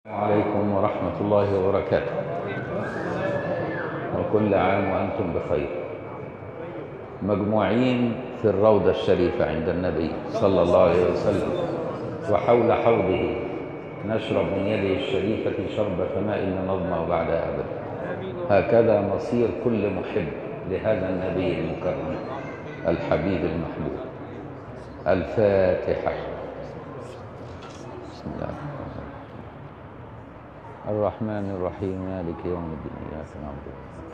عليكم ورحمة الله وبركاته، وكل عام وأنتم بخير. مجموعين في الروضة الشريفة عند النبي صلى الله عليه وسلم، وحول حوضه نشرب من يده الشريفة شربة ماء لا نظمأ بعدها أبدا. هكذا مصير كل محب لهذا النبي المكرم الحبيب المحبوب. الفاتحة. بسم الله الرحمن الرحيم، مالك يوم الدين، إياك نعبد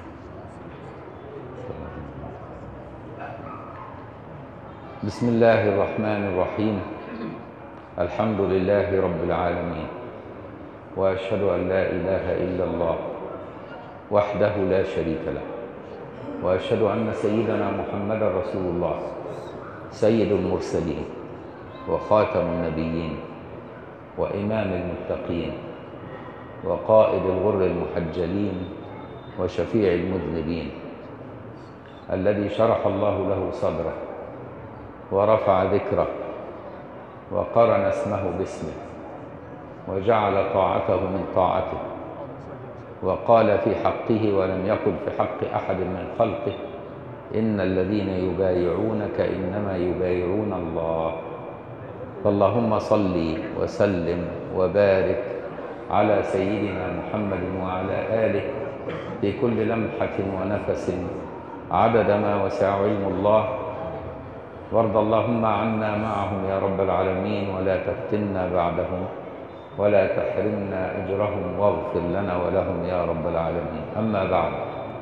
بسم الله الرحمن الرحيم. الحمد لله رب العالمين، وأشهد أن لا إله إلا الله وحده لا شريك له، وأشهد أن سيدنا محمد رسول الله سيد المرسلين وخاتم النبيين وإمام المتقين وقائد الغر المحجلين وشفيع المذنبين، الذي شرح الله له صدره ورفع ذكره وقرن اسمه باسمه وجعل طاعته من طاعته، وقال في حقه ولم يقل في حق أحد من خلقه: إن الذين يبايعونك إنما يبايعون الله. فاللهم صل وسلم وبارك على سيدنا محمد وعلى آله في كل لمحة ونفس عدد ما وسع علم الله. وارض اللهم عنا معهم يا رب العالمين، ولا تفتنا بعدهم ولا تحرمنا أجرهم، واغفر لنا ولهم يا رب العالمين. أما بعد،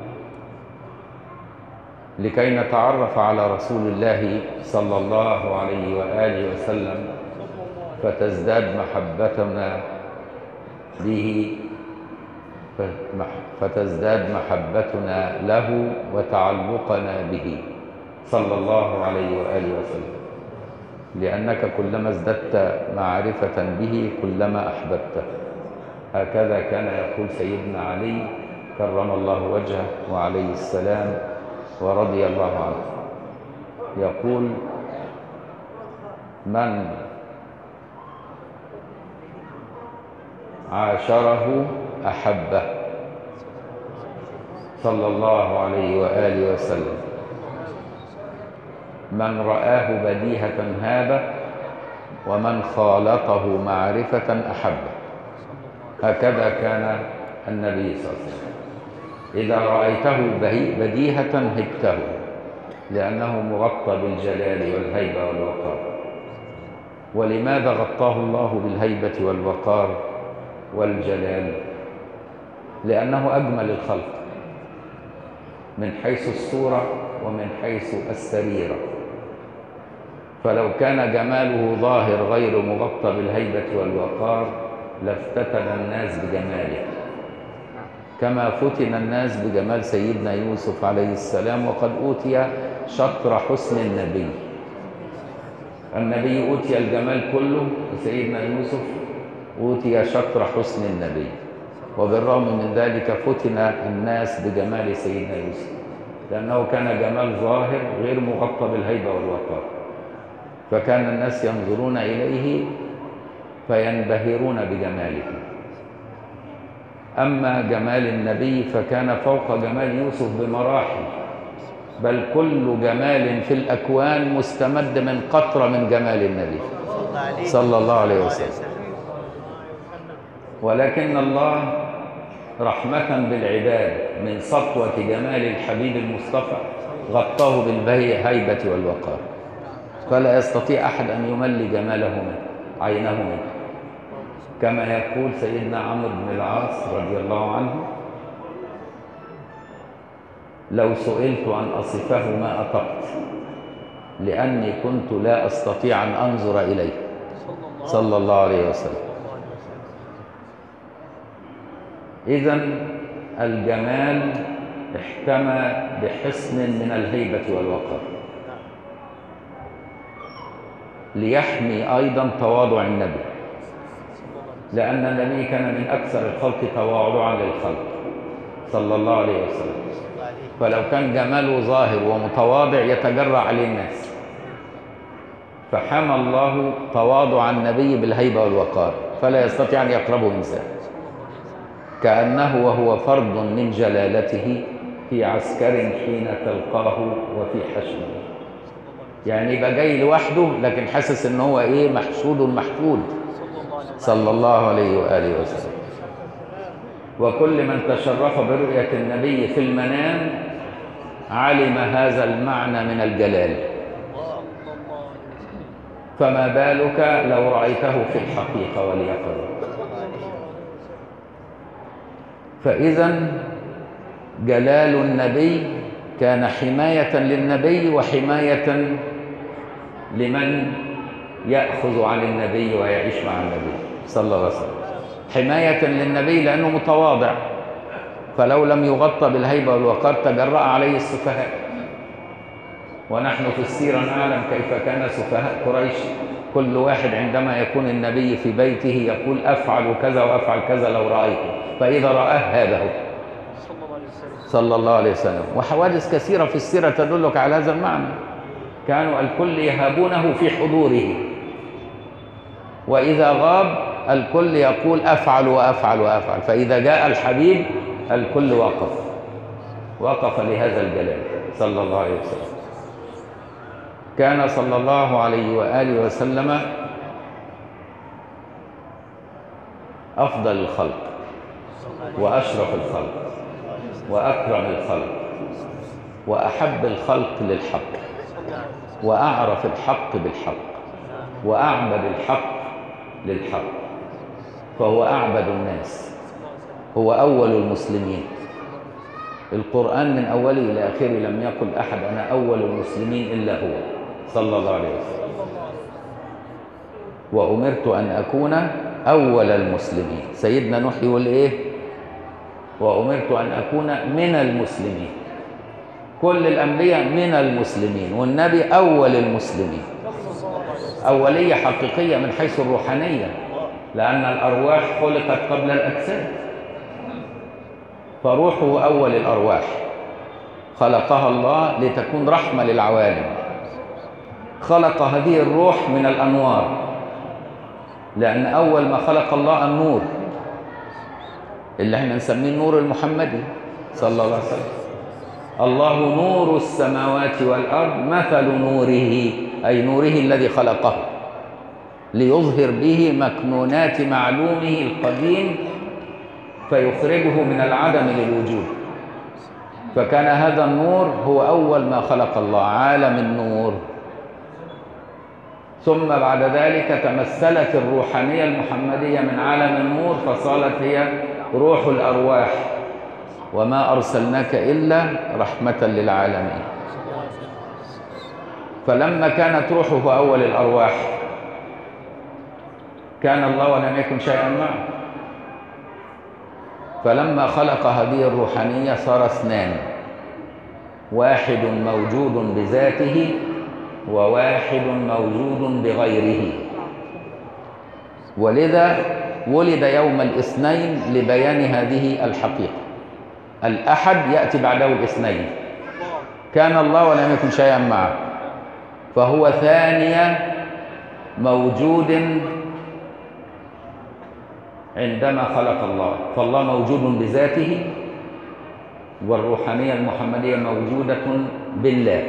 لكي نتعرف على رسول الله صلى الله عليه وآله وسلم فتزداد محبتنا به، فتزداد محبتنا له وتعلقنا به صلى الله عليه وآله وسلم، لأنك كلما ازددت معرفة به كلما أحببته. هكذا كان يقول سيدنا علي كرم الله وجهه وعليه السلام ورضي الله عنه، يقول: من عاشره أحبه صلى الله عليه وآله وسلم، من رآه بديهة هابه، ومن خالطه معرفة أحبه. هكذا كان النبي صلى الله عليه وسلم، إذا رأيته بديهة هبته، لأنه مغطى بالجلال والهيبة والوقار. ولماذا غطاه الله بالهيبة والوقار والجلال؟ لأنه أجمل الخلق من حيث الصورة ومن حيث السريرة. فلو كان جماله ظاهر غير مغطى بالهيبة والوقار لافتتن الناس بجماله، كما فتن الناس بجمال سيدنا يوسف عليه السلام، وقد أوتي شطر حسن النبي. النبي أوتي الجمال كله، وسيدنا يوسف أوتي شطر حسن النبي، وبالرغم من ذلك فتن الناس بجمال سيدنا يوسف، لأنه كان جمال ظاهر غير مغطى بالهيبة والوقار، فكان الناس ينظرون إليه فينبهرون بجماله. أما جمال النبي فكان فوق جمال يوسف بمراحل، بل كل جمال في الأكوان مستمد من قطرة من جمال النبي صلى الله عليه وسلم. ولكن الله رحمة بالعباد من سطوة جمال الحبيب المصطفى غطاه بالهيبة والوقار، فلا يستطيع أحد أن يملي جماله منه عينه منه، كما يقول سيدنا عمرو بن العاص رضي الله عنه: لو سئلت أن أصفه ما أطقت، لأني كنت لا أستطيع أن أنظر إليه صلى الله عليه وسلم. إذن الجمال احتمى بحصن من الهيبة والوقار، ليحمي أيضا تواضع النبي، لأن النبي كان من أكثر الخلق تواضعا للخلق صلى الله عليه وسلم. فلو كان جماله ظاهر ومتواضع يتجرأ عليه الناس، فحمى الله تواضع النبي بالهيبة والوقار، فلا يستطيع أن يقربه إنسان، كأنه وهو فرد من جلالته في عسكر حين تلقاه وفي حشد. يعني يبقى جاي لوحده لكن حاسس ان هو ايه، محشود محفود صلى الله عليه وآله وسلم. وكل من تشرف برؤية النبي في المنام علم هذا المعنى من الجلال، فما بالك لو رأيته في الحقيقة واليقظة. فإذا جلال النبي كان حماية للنبي وحماية لمن يأخذ عن النبي ويعيش مع النبي صلى الله عليه وسلم. حماية للنبي لأنه متواضع، فلو لم يغطى بالهيبة والوقار تجرأ عليه السفهاء. ونحن في السيرة نعلم كيف كان سفهاء قريش، كل واحد عندما يكون النبي في بيته يقول أفعل كذا وأفعل كذا لو رأيته، فإذا رآه هابه صلى الله عليه وسلم. وحوادث كثيرة في السيرة تدلك على هذا المعنى. كانوا الكل يهابونه في حضوره، وإذا غاب الكل يقول أفعل وأفعل وأفعل، فإذا جاء الحبيب الكل وقف لهذا الجلال صلى الله عليه وسلم. كان صلى الله عليه وآله وسلم أفضل الخلق وأشرف الخلق وأكرم الخلق وأحب الخلق للحق وأعرف الحق بالحق وأعبد الحق للحق، فهو أعبد الناس، هو أول المسلمين. القرآن من أوله إلى آخره لم يقل أحد أنا أول المسلمين إلا هو صلى الله عليه وسلم. وأمرت أن أكون أول المسلمين. سيدنا نوح يقول إيه؟ وأمرت أن أكون من المسلمين. كل الأنبياء من المسلمين، والنبي أول المسلمين. أولية حقيقية من حيث الروحانية، لأن الأرواح خلقت قبل الأجساد، فروحه أول الأرواح خلقها الله لتكون رحمة للعوالم. خلق هذه الروح من الأنوار، لأن أول ما خلق الله النور اللي احنا نسميه النور المحمدي صلى الله عليه وسلم. الله نور السماوات والأرض مثل نوره، أي نوره الذي خلقه ليظهر به مكنونات معلومه القديم فيخرجه من العدم للوجود. فكان هذا النور هو أول ما خلق الله، عالم النور. ثم بعد ذلك تمثلت الروحانية المحمدية من عالم النور فصارت هي روح الأرواح، وما أرسلناك إلا رحمة للعالمين. فلما كانت روحه أول الأرواح كان الله ولم يكن شيئا معه. فلما خلق هذه الروحانية صار اثنان، واحد موجود بذاته وواحد موجود بغيره. ولذا ولد يوم الاثنين لبيان هذه الحقيقة. الأحد يأتي بعده الاثنين، كان الله ولم يكن شيئا معه، فهو ثاني موجود عندما خلق الله. فالله موجود بذاته، والروحانية المحمدية موجودة بالله.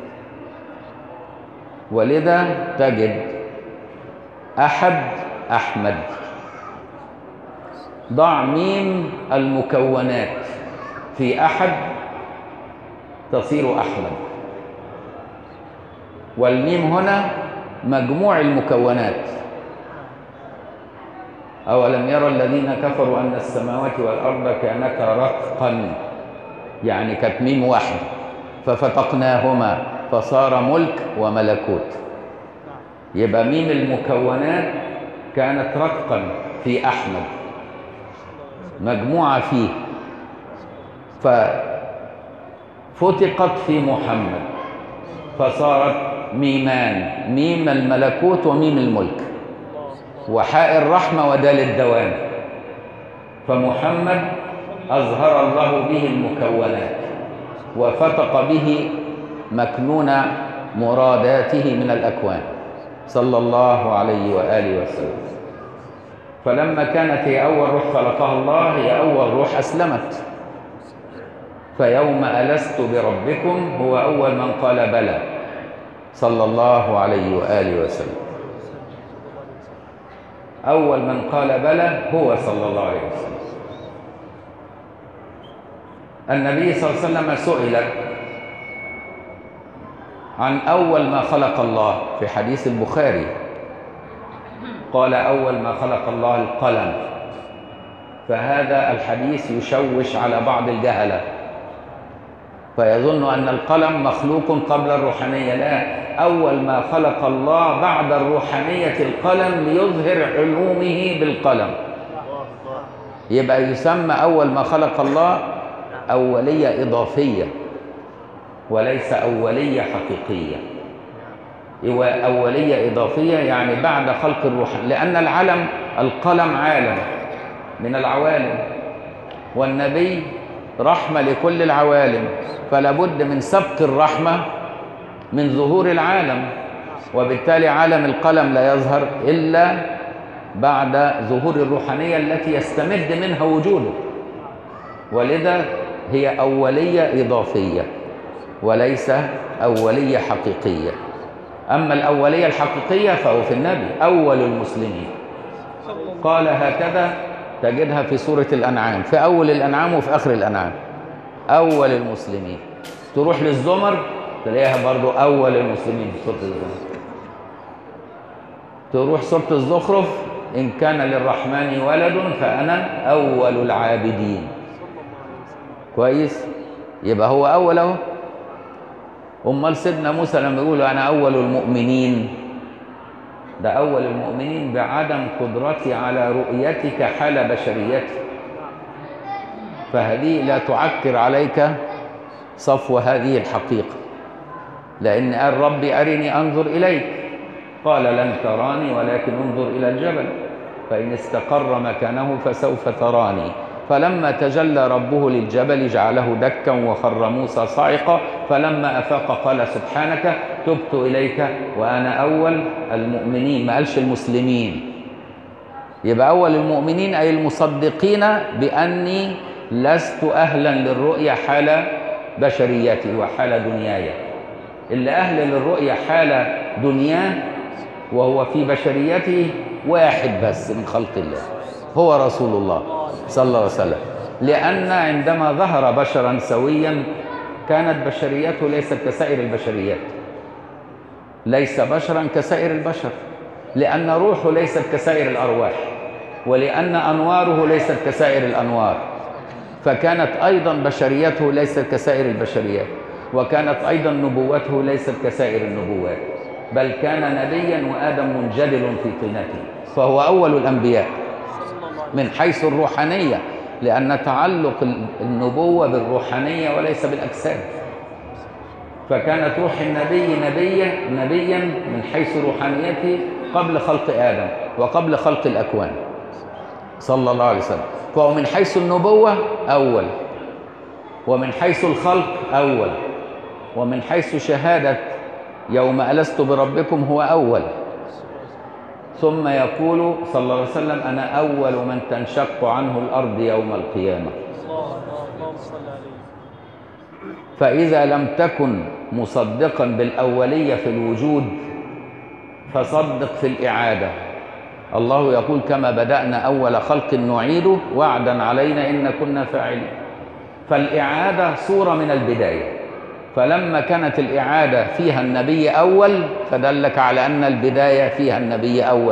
ولذا تجد أحد أحمد، ضع ميم المكونات في أحد تصير أحمد، والميم هنا مجموع المكونات. أولم يرى الذين كفروا أن السماوات والأرض كانتا رتقا، يعني كانت ميم واحدة ففتقناهما فصار ملك وملكوت. يبقى ميم المكونات كانت رتقا في أحمد، مجموعة فيه، ففتقت في محمد فصارت ميمان، ميم الملكوت وميم الملك، وحاء الرحمة ودال الدوام. فمحمد أظهر الله به المكونات وفتق به مكنون مراداته من الأكوان صلى الله عليه وآله وسلم. فلما كانت هي أول روح خلقها الله هي أول روح أسلمت. فيوم ألست بربكم هو أول من قال بلى، صلى الله عليه وآله وسلم. أول من قال بلى هو صلى الله عليه وسلم. النبي صلى الله عليه وسلم سئل عن أول ما خلق الله في حديث البخاري، قال أول ما خلق الله القلم. فهذا الحديث يشوش على بعض الجهلة فيظن أن القلم مخلوق قبل الروحانية. لا، أول ما خلق الله بعد الروحانية القلم ليظهر علومه بالقلم. يبقى يسمى أول ما خلق الله أولية إضافية وليس أولية حقيقية. أولية إضافية يعني بعد خلق الروح، لأن القلم عالم من العوالم، والنبي رحمة لكل العوالم، فلا بد من سبق الرحمة من ظهور العالم، وبالتالي عالم القلم لا يظهر إلا بعد ظهور الروحانية التي يستمد منها وجوده. ولذا هي أولية إضافية وليس أولية حقيقية. أما الأولية الحقيقية فهو في النبي أول المسلمين. قال هكذا تجدها في سورة الأنعام، في أول الأنعام وفي آخر الأنعام، أول المسلمين. تروح للزمر تلاقيها برضو أول المسلمين في سورة الزمر. تروح سورة الزخرف إن كان للرحمن ولد فأنا أول العابدين. كويس؟ يبقى هو أول أهو. أمال سيدنا موسى لما يقول أنا أول المؤمنين، ده أول المؤمنين بعدم قدرتي على رؤيتك حال بشريتي، فهذه لا تعكر عليك صفو هذه الحقيقة، لأن قال ربي أرني أنظر إليك، قال لن تراني ولكن انظر إلى الجبل فإن استقر مكانه فسوف تراني. فلما تجلى ربه للجبل جعله دكا وخر موسى صاعقا فلما أفاق قال سبحانك تبت إليك وأنا أول المؤمنين، ما قالش المسلمين. يبقى أول المؤمنين أي المصدقين بأني لست أهلا للرؤية حال بشريتي وحال دنياي. اللي أهل للرؤية حال دنياه وهو في بشريته واحد بس من خلق الله، هو رسول الله صلى الله عليه وسلم. لأن عندما ظهر بشرا سويا كانت بشريته ليست كسائر البشريات، ليس بشرا كسائر البشر، لأن روحه ليست كسائر الأرواح، ولأن أنواره ليست كسائر الأنوار، فكانت أيضا بشريته ليست كسائر البشريات، وكانت أيضا نبوته ليست كسائر النبوات، بل كان نبيا وآدم منجدل في طينته، فهو أول الأنبياء من حيث الروحانية، لأن تعلق النبوة بالروحانية وليس بالأجساد. فكانت روح النبي نبيا من حيث روحانيته قبل خلق آدم وقبل خلق الأكوان صلى الله عليه وسلم، فهو من حيث النبوة أول، ومن حيث الخلق أول، ومن حيث شهادة يوم ألست بربكم هو أول. ثم يقول صلى الله عليه وسلم أنا أول من تنشق عنه الأرض يوم القيامة. فإذا لم تكن مصدقا بالأولية في الوجود فصدق في الإعادة. الله يقول كما بدأنا أول خلق نعيده وعدا علينا إن كنا فاعلين. فالإعادة صورة من البداية، فلما كانت الإعادة فيها النبي أول فدلك على أن البداية فيها النبي أول،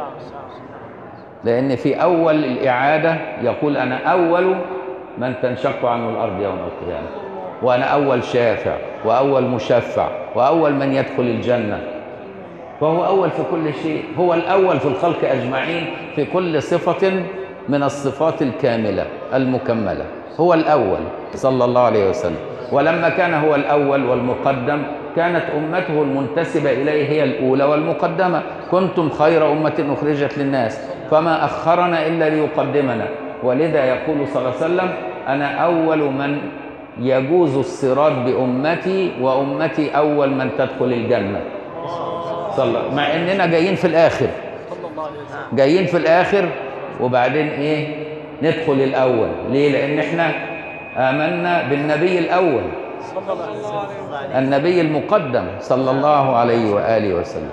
لأن في أول الإعادة يقول أنا أول من تنشق عنه الأرض يوم القيامة، وأنا أول شافع وأول مشفع وأول من يدخل الجنة. فهو أول في كل شيء، هو الأول في الخلق أجمعين في كل صفة من الصفات الكاملة المكملة، هو الأول صلى الله عليه وسلم. ولما كان هو الأول والمقدم كانت أمته المنتسبة إليه هي الأولى والمقدمة. كنتم خير أمة أخرجت للناس فما أخرنا إلا ليقدمنا. ولذا يقول صلى الله عليه وسلم أنا أول من يجوز الصراط بأمتي وأمتي أول من تدخل الجنة صلى الله، مع إننا جايين في الآخر، جايين في الآخر وبعدين ايه ندخل الاول. ليه؟ لان احنا آمنا بالنبي الاول صلى الله عليه وسلم، النبي المقدم صلى الله عليه وآله وسلم.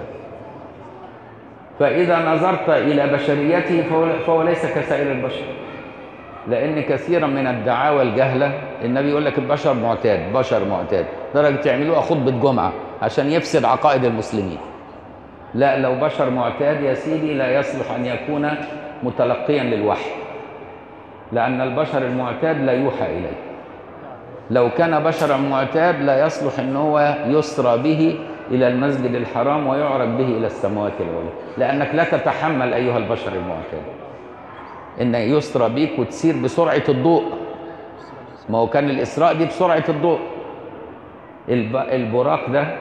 فإذا نظرت إلى بشريته فهو ليس كسائر البشر، لأن كثيرا من الدعاوى الجهلة النبي يقول لك البشر معتاد، بشر معتاد، درجة يعملوها خطبة جمعة عشان يفسد عقائد المسلمين. لا، لو بشر معتاد يا سيدي لا يصلح أن يكون متلقيا للوحي، لأن البشر المعتاد لا يوحى إليه. لو كان بشرا معتاد لا يصلح ان هو يسرى به الى المسجد الحرام ويعرج به الى السماوات العلى، لانك لا تتحمل ايها البشر المعتاد ان يسرى بيك وتسير بسرعه الضوء. ما هو كان الاسراء دي بسرعه الضوء. البراق ده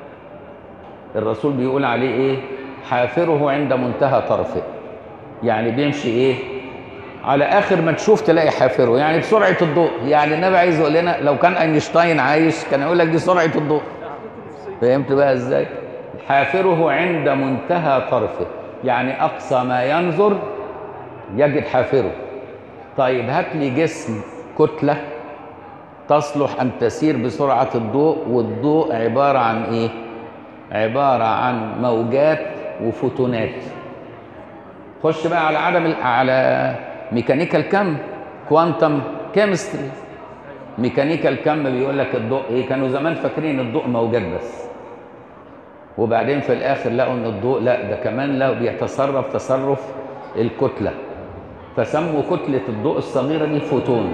الرسول بيقول عليه ايه؟ حافره عند منتهى طرفه، يعني بيمشي ايه؟ على اخر ما تشوف تلاقي حافره، يعني بسرعه الضوء. يعني النبي عايز يقول لنا لو كان اينشتاين عايش كان يقول لك دي سرعه الضوء. فهمت بقى ازاي؟ حافره عند منتهى طرفه، يعني اقصى ما ينظر يجد حافره. طيب هات لي جسم كتله تصلح ان تسير بسرعه الضوء، والضوء عباره عن ايه؟ عباره عن موجات وفوتونات. خش بقى على على ميكانيكا الكم، كوانتم كيمستري. ميكانيكا الكم بيقول لك الضوء ايه؟ كانوا زمان فاكرين الضوء موجات بس، وبعدين في الاخر لقوا ان الضوء لا، ده كمان لا، بيتصرف تصرف الكتله، فسموا كتله الضوء الصغيره دي فوتون.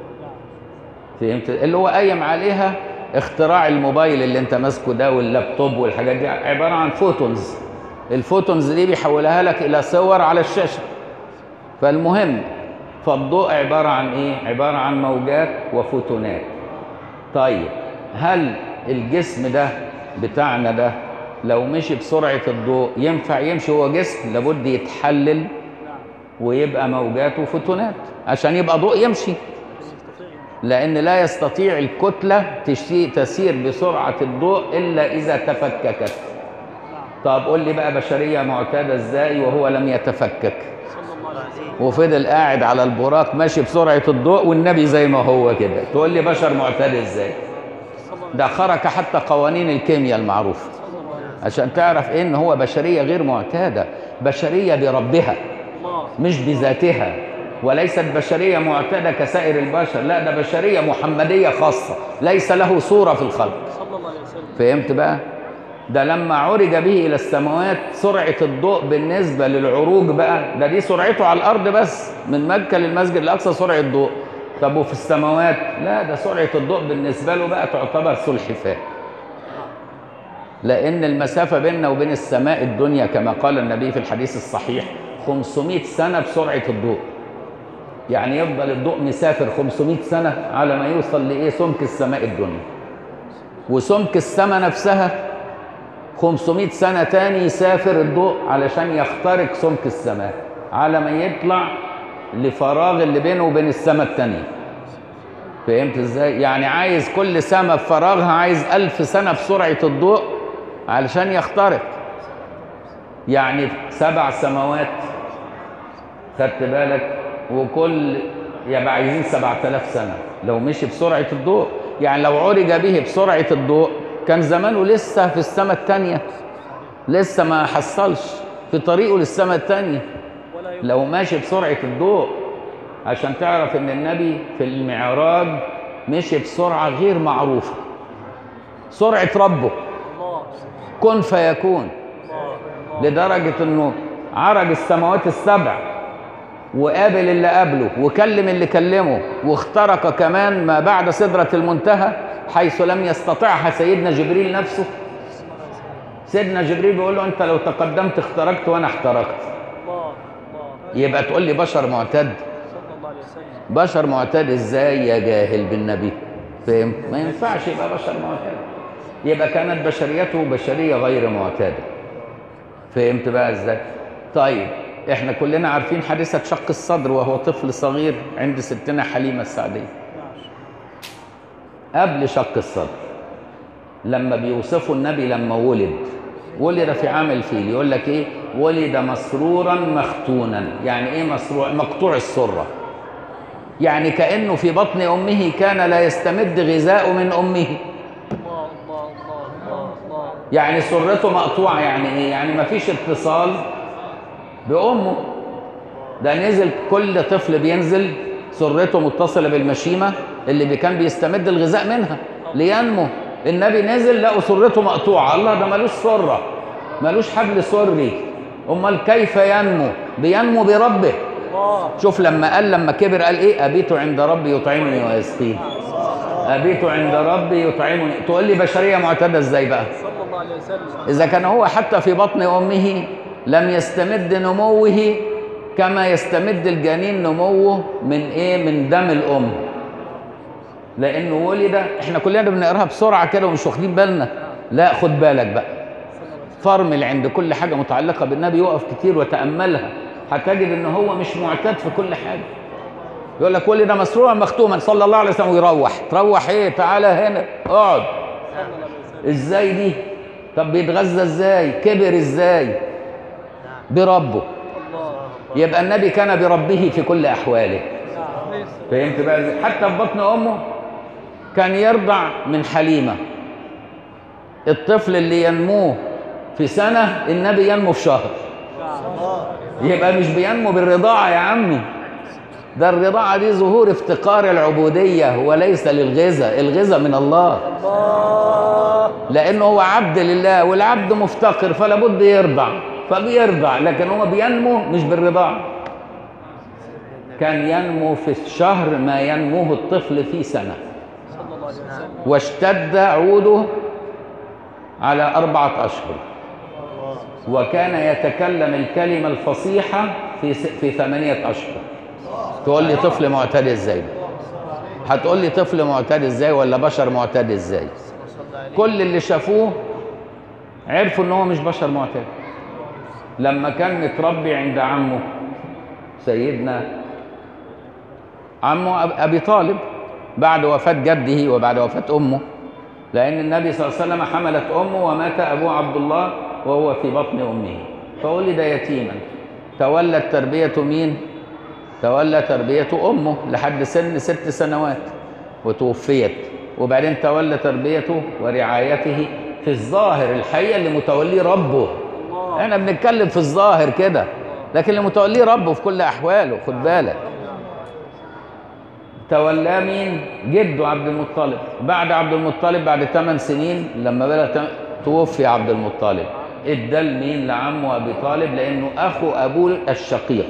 فهمت؟ اللي هو قايم عليها اختراع الموبايل اللي انت ماسكه ده واللابتوب والحاجات دي، عباره عن فوتونز. الفوتونز دي بيحولها لك الى صور على الشاشه. فالمهم، فالضوء عباره عن ايه؟ عباره عن موجات وفوتونات. طيب هل الجسم ده بتاعنا ده لو مشي بسرعه الضوء ينفع يمشي؟ هو جسم لابد يتحلل ويبقى موجات وفوتونات عشان يبقى ضوء يمشي، لان لا يستطيع الكتله تسير بسرعه الضوء الا اذا تفككت. طب قول لي بقى بشريه معتاده ازاي وهو لم يتفكك وفضل قاعد على البراق ماشي بسرعه الضوء والنبي زي ما هو كده؟ تقول لي بشر معتاد ازاي؟ ده خرق حتى قوانين الكيمياء المعروفه عشان تعرف ايه ان هو بشريه غير معتاده، بشريه بربها مش بذاتها، وليست بشريه معتاده كسائر البشر. لا، ده بشريه محمديه خاصه، ليس له صوره في الخلق. فهمت بقى؟ ده لما عرج به الى السماوات سرعه الضوء بالنسبه للعروج بقى، ده دي سرعته على الارض بس من مكه للمسجد الاقصى سرعه ضوء. طب وفي السماوات؟ لا، ده سرعه الضوء بالنسبه له بقى تعتبر سلحفاه، لان المسافه بيننا وبين السماء الدنيا كما قال النبي في الحديث الصحيح 500 سنه بسرعه الضوء. يعني يفضل الضوء مسافر 500 سنه على ما يوصل لايه؟ سمك السماء الدنيا. وسمك السماء نفسها 500 سنة تاني يسافر الضوء علشان يخترق سمك السماء على ما يطلع لفراغ اللي بينه وبين السماء التانية. فهمت ازاي؟ يعني عايز كل سماء في فراغها عايز 1000 سنة بسرعة الضوء علشان يخترق. يعني 7 سماوات، خدت بالك؟ وكل يبقى عايزين 7000 سنة لو مشي بسرعة الضوء. يعني لو عرج به بسرعة الضوء كان زمانه لسه في السماء التانية، لسه ما حصلش في طريقه للسماء التانية لو ماشي بسرعة الضوء. عشان تعرف ان النبي في المعراج مشي بسرعة غير معروفة، سرعة ربه كن فيكون، لدرجة انه عرج السماوات السبع وقابل اللي قابله وكلم اللي كلمه واخترق كمان ما بعد سدرة المنتهى حيث لم يستطعها سيدنا جبريل نفسه. سيدنا جبريل بيقول له انت لو تقدمت اخترقت وانا احترقت. يبقى تقول لي بشر معتاد؟ بشر معتاد ازاي يا جاهل بالنبي؟ فهم؟ ما ينفعش يبقى بشر معتاد. يبقى كانت بشريته بشرية غير معتادة. فهمت بقى ازاي؟ طيب احنا كلنا عارفين حادثة شق الصدر وهو طفل صغير عند ستنا حليمة السعدية. قبل شق الصدر لما بيوصفوا النبي لما ولد في عام الفيل يقول لك ايه؟ ولد مسرورا مختونا. يعني ايه مسرور؟ مقطوع السرة، يعني كأنه في بطن أمه كان لا يستمد غذاء من أمه. يعني سرته مقطوعة. يعني ايه؟ يعني ما فيش اتصال بأمه. ده نزل، كل طفل بينزل سرته متصلة بالمشيمة اللي كان بيستمد الغذاء منها لينمو. النبي نزل لقوا سرته مقطوعة. الله، ده ملوش سرة، ملوش حبل سري، امال كيف ينمو؟ بينمو بربه. شوف لما كبر قال ايه؟ ابيت عند ربي يطعمني ويسقيني. ابيت عند ربي يطعمني. تقول لي بشريه معتاده ازاي بقى؟ صلى الله عليه وسلم. اذا كان هو حتى في بطن امه لم يستمد نموه كما يستمد الجنين نموه من ايه؟ من دم الام. لانه ولد، احنا كلنا بنقراها بسرعه كده ومش واخدين بالنا. لا، خد بالك بقى، فرمل عند كل حاجه متعلقه بالنبي، يقف كتير وتاملها، هتجد ان هو مش معتاد في كل حاجه. يقول لك ولد مسرورا مختوما صلى الله عليه وسلم، ويروح. تروح ايه؟ تعالى هنا اقعد. ازاي دي؟ طب بيتغذى ازاي؟ كبر ازاي؟ بربه. يبقى النبي كان بربه في كل احواله. فهمت بقى؟ حتى في بطن امه كان يرضع من حليمه. الطفل اللي ينموه في سنه النبي ينمو في شهر. يبقى مش بينمو بالرضاعه يا عمي، ده الرضاعه دي ظهور افتقار العبوديه وليس للغذاء. الغذاء من الله، لانه هو عبد لله، والعبد مفتقر فلا بد يرضع، فبيرضع. لكن هو بينمو مش بالرضاعه. كان ينمو في الشهر ما ينموه الطفل في سنه. واشتد عوده على 4 أشهر. وكان يتكلم الكلمة الفصيحة في 8 أشهر. تقول لي طفل معتاد ازاي؟ هتقول لي طفل معتاد ازاي ولا بشر معتاد ازاي؟ كل اللي شافوه عرفوا ان هو مش بشر معتاد. لما كان متربي عند عمه سيدنا عمه ابي طالب بعد وفاة جده وبعد وفاة امه، لأن النبي صلى الله عليه وسلم حملت أمه ومات أبوه عبد الله وهو في بطن أمه، فولد يتيما. تولت تربية مين؟ تولى تربية أمه لحد سن 6 سنوات وتوفيت. وبعدين تولى تربيته ورعايته في الظاهر. الحقيقة اللي متوليه ربه. احنا بنتكلم في الظاهر كده، لكن اللي متوليه ربه في كل أحواله. خد بالك، تولاه مين؟ جده عبد المطلب. بعد عبد المطلب بعد 8 سنين لما بلغ توفي عبد المطلب. ادى لمين؟ لعمه ابي طالب، لانه اخو ابوه الشقيق.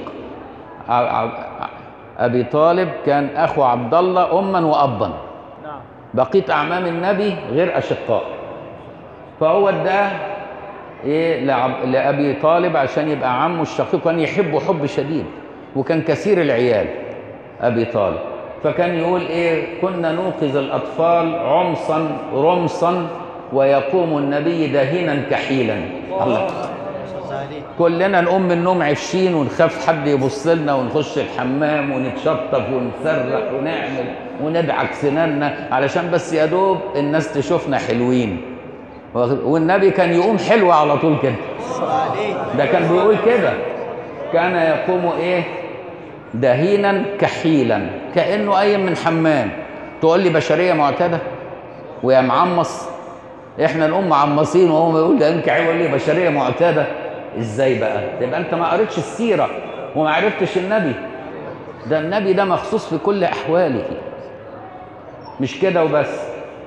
ابي طالب كان اخو عبد الله اما وابا. بقيه اعمام النبي غير اشقاء. فهو اداه ايه لابي طالب عشان يبقى عمه الشقيق. كان يحبه حب شديد وكان كثير العيال ابي طالب. فكان يقول ايه؟ كنا نوقظ الاطفال عمصا رمصا ويقوم النبي دهينا كحيلا. الله، كلنا نقوم من النوم عفشين ونخاف حد يبص لنا ونخش الحمام ونتشطف ونسرح ونعمل وندعك سناننا علشان بس يا دوب الناس تشوفنا حلوين. والنبي كان يقوم حلو على طول كده. ده كان بيقول كده، كان يقوم ايه؟ دهينا كحيلا، كأنه قايم من حمام. تقول لي بشرية معتادة ويا معمص؟ احنا نقوم معمصين وهو يقول ده انكع، يقول لي بشرية معتادة ازاي بقى؟ تبقى انت ما قريتش السيرة وما عرفتش النبي. ده النبي ده مخصوص في كل احواله. مش كده وبس،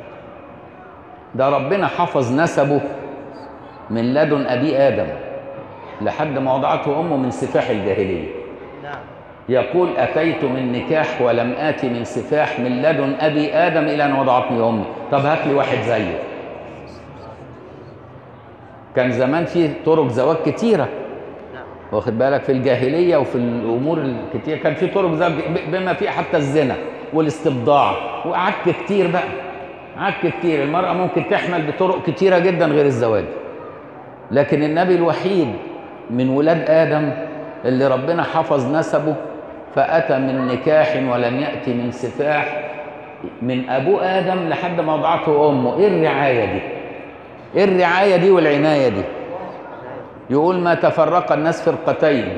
ده ربنا حفظ نسبه من لدن ابي ادم لحد ما وضعته امه من سفاح الجاهليه. يقول أتيت من نكاح ولم آت من سفاح من لدن أبي آدم إلى أن وضعتني أمي. طب هات لي واحد زيه. كان زمان في طرق زواج كتيرة، واخد بالك، في الجاهلية وفي الأمور الكتيرة كان في طرق زواج بما فيه حتى الزنا والاستبضاع وعك كتير بقى. عك كتير. المرأة ممكن تحمل بطرق كتيرة جدا غير الزواج. لكن النبي الوحيد من ولاد آدم اللي ربنا حفظ نسبه، فأتى من نكاح ولم يأتي من سفاح، من أبو آدم لحد ما وضعته أمه. إيه الرعاية دي؟ إيه الرعاية دي والعناية دي؟ يقول ما تفرق الناس فرقتين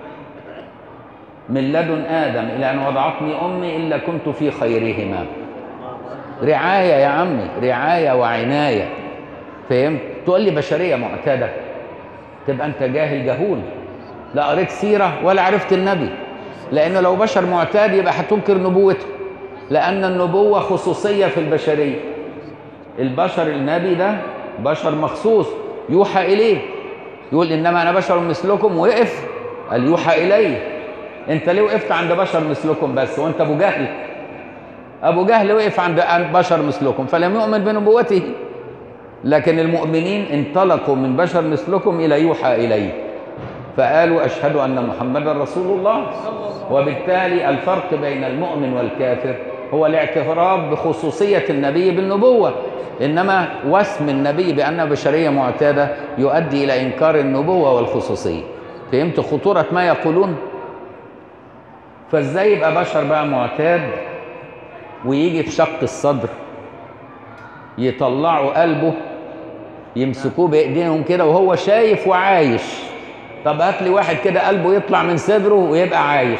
من لدن آدم إلى أن وضعتني أمي إلا كنت في خيرهما. رعاية يا عمي، رعاية وعناية. فهمت؟ تقول لي بشرية معتادة، تبقى أنت جاهل جهول، لا قريت سيرة ولا عرفت النبي. لأنه لو بشر معتاد يبقى هتنكر نبوته، لأن النبوة خصوصية في البشرية. البشر النبي ده بشر مخصوص يوحى إليه، يقول إنما أنا بشر مثلكم، وقف قال يوحى إليه. أنت ليه وقفت عند بشر مثلكم بس وأنت أبو جهل؟ أبو جهل وقف عند بشر مثلكم فلم يؤمن بنبوته، لكن المؤمنين انطلقوا من بشر مثلكم إلى يوحى إليه، فقالوا أشهد أن محمدا رسول الله. وبالتالي الفرق بين المؤمن والكافر هو الاعتراف بخصوصية النبي بالنبوة، إنما وسم النبي بأنه بشرية معتادة يؤدي إلى إنكار النبوة والخصوصية. فهمت خطورة ما يقولون؟ فإزاي يبقى بشر بقى معتاد ويجي في شق الصدر يطلعوا قلبه يمسكوه بإيديهم كده وهو شايف وعايش؟ طب هات لي واحد كده قلبه يطلع من صدره ويبقى عايش.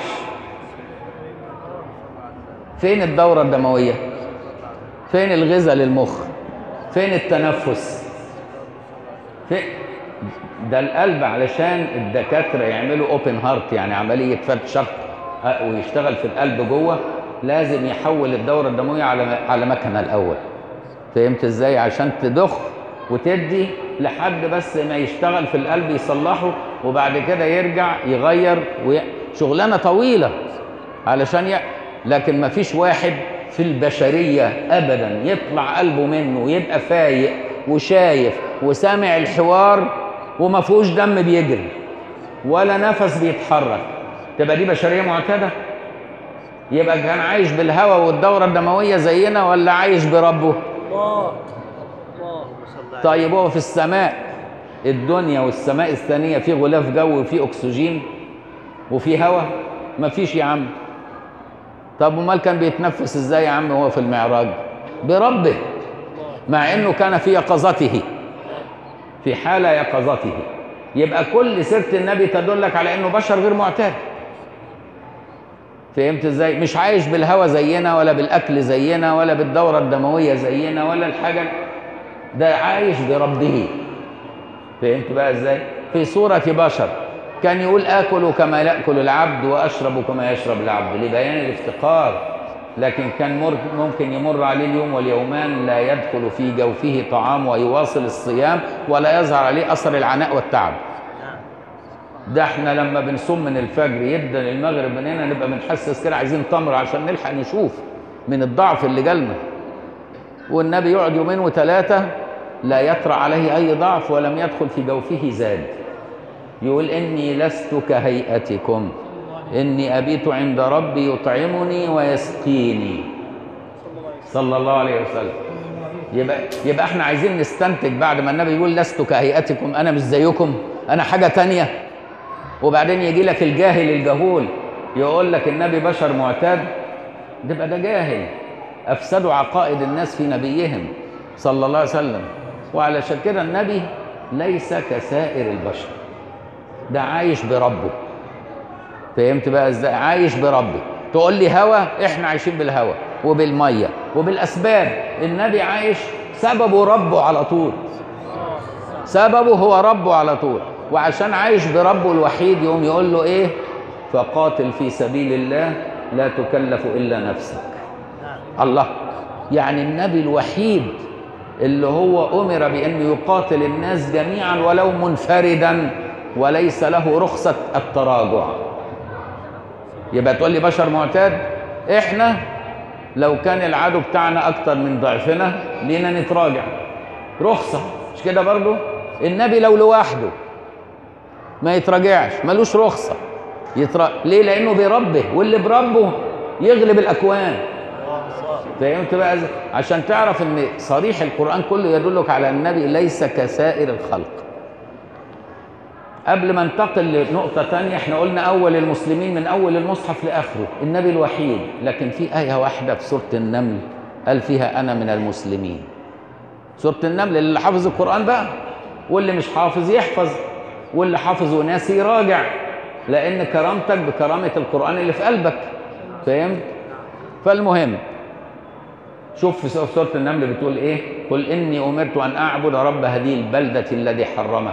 فين الدورة الدموية؟ فين الغذاء للمخ؟ فين التنفس؟ فين؟ ده القلب علشان الدكاترة يعملوا اوبن هارت، يعني عملية فتح شق ويشتغل في القلب جوه، لازم يحول الدورة الدموية على مكنة الأول. فهمت ازاي؟ عشان تضخ وتدي لحد بس ما يشتغل في القلب يصلحه، وبعد كده يرجع يغير شغلانة طويلة علشان لكن ما فيش واحد في البشرية أبدا يطلع قلبه منه ويبقى فايق وشايف وسامع الحوار وما فيهوش دم بيجري ولا نفس بيتحرك. تبقى دي بشرية معتادة؟ يبقى كان عايش بالهوى والدورة الدموية زينا ولا عايش بربه؟ طيب هو في السماء الدنيا والسماء الثانية في غلاف جو وفي أكسجين وفي هواء؟ ما فيش يا عم. طب امال كان بيتنفس ازاي يا عم وهو في المعراج؟ بربه، مع انه كان في يقظته، في حالة يقظته. يبقى كل سيرة النبي تدلك على انه بشر غير معتاد. فهمت ازاي؟ مش عايش بالهوى زينا ولا بالاكل زينا ولا بالدورة الدموية زينا ولا الحاجة، ده عايش بربه. فهمت بقى ازاي؟ في صورة بشر. كان يقول آكل كما يأكل العبد وأشرب كما يشرب العبد لبيان الافتقار، لكن كان ممكن يمر عليه اليوم واليومان لا يدخل في جوفه طعام ويواصل الصيام ولا يظهر عليه أثر العناء والتعب. ده احنا لما بنصوم من الفجر يبدأ المغرب من هنا نبقى بنحسس كده عايزين تمر عشان نلحق نشوف من الضعف اللي جالنا. والنبي يقعد يومين وثلاثة لا يطرأ عليه أي ضعف ولم يدخل في جوفه زاد. يقول إني لست كهيئتكم إني أبيت عند ربي يطعمني ويسقيني صلى الله عليه وسلم. يبقى احنا عايزين نستنتج بعد ما النبي يقول لست كهيئتكم، أنا مش زيكم، أنا حاجة تانية. وبعدين يجي لك الجاهل الجهول يقول لك النبي بشر معتاد، يبقى ده جاهل. أفسدوا عقائد الناس في نبيهم صلى الله عليه وسلم. وعلشان كده النبي ليس كسائر البشر، ده عايش بربه. فهمت بقى ازاي؟ عايش بربه. تقول لي هوا، احنا عايشين بالهوا وبالميه وبالاسباب. النبي عايش سببه ربه على طول، سببه هو ربه على طول. وعشان عايش بربه الوحيد يقوم يقول له ايه؟ فقاتل في سبيل الله لا تكلف الا نفسك. الله، يعني النبي الوحيد اللي هو امر بانه يقاتل الناس جميعا ولو منفردا وليس له رخصة التراجع. يبقى تقول لي بشر معتاد؟ احنا لو كان العدو بتاعنا اكتر من ضعفنا لينا نتراجع، رخصة، مش كده برضو؟ النبي لو لوحده ما يتراجعش، ملوش رخصة ليه؟ لانه بربه، واللي بربه يغلب الاكوان. فهمت بقى؟ عشان تعرف ان صريح القرآن كله يدلك على النبي ليس كسائر الخلق. قبل ما ننتقل لنقطة تانية، احنا قلنا أول المسلمين من أول المصحف لآخره النبي الوحيد، لكن في آية واحدة في سورة النمل قال فيها أنا من المسلمين. سورة النمل اللي حافظ القرآن بقى، واللي مش حافظ يحفظ. واللي حافظ وناسي يراجع، لأن كرامتك بكرامة القرآن اللي في قلبك. فهمت؟ فالمهم شوف في سورة النمل بتقول إيه؟ قل إني أمرت أن أعبد رب هذه البلدة الذي حرمها.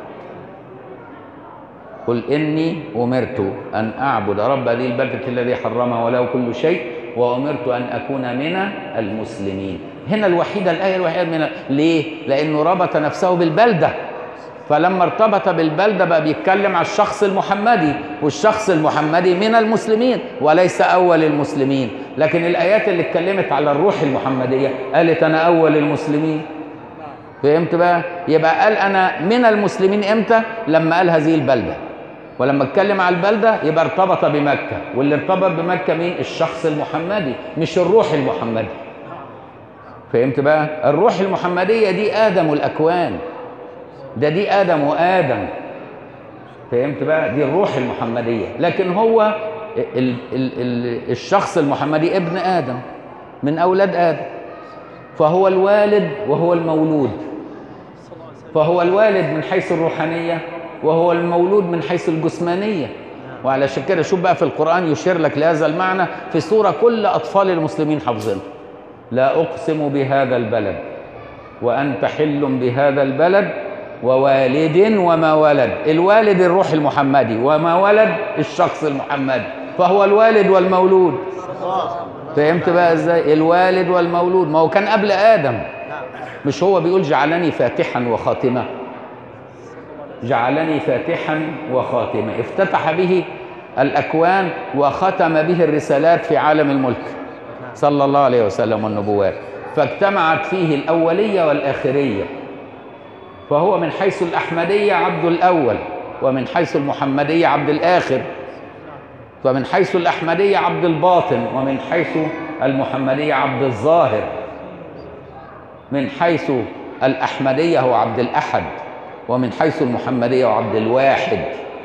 قل إني أمرت أن أعبد رب هذه البلدة الذي حرمها وله كل شيء وأمرت أن أكون من المسلمين. هنا الآية الوحيدة من ليه؟ لأنه ربط نفسه بالبلدة، فلما ارتبط بالبلدة بقى بيتكلم على الشخص المحمدي، والشخص المحمدي من المسلمين وليس أول المسلمين. لكن الآيات اللي اتكلمت على الروح المحمدية قالت أنا أول المسلمين. فهمت بقى؟ يبقى قال أنا من المسلمين إمتى؟ لما قال هذه البلدة. ولما اتكلم على البلدة يبقى ارتبط بمكة، واللي ارتبط بمكة مين؟ الشخص المحمدي مش الروح المحمدي. فهمت بقى؟ الروح المحمدية دي آدم الأكوان، دي آدم وآدم. فهمت بقى؟ دي الروح المحمدية. لكن هو الشخص المحمدي ابن آدم من أولاد آدم، فهو الوالد وهو المولود. فهو الوالد من حيث الروحانية وهو المولود من حيث الجسمانية. وعلشان كده شوف بقى في القرآن يشير لك لهذا المعنى في سورة كل أطفال المسلمين حافظينها. لا أقسم بهذا البلد وأنت حل بهذا البلد ووالد وما ولد. الوالد الروح المحمدي وما ولد الشخص المحمدي، فهو الوالد والمولود. فهمت بقى ازاي؟ الوالد والمولود، ما هو كان قبل آدم. مش هو بيقول جعلني فاتحا وخاتمة؟ جعلني فاتحا وخاتمة، افتتح به الأكوان وختم به الرسالات في عالم الملك صلى الله عليه وسلم والنبوات، فاجتمعت فيه الأولية والآخرية. فهو من حيث الأحمدية عبد الأول، ومن حيث المحمدية عبد الآخر، فمن حيث الأحمدية عبد الباطن، ومن حيث المحمدية عبد الظاهر. من حيث الأحمدية هو عبد الأحد، ومن حيث المحمدية هو عبد الواحد.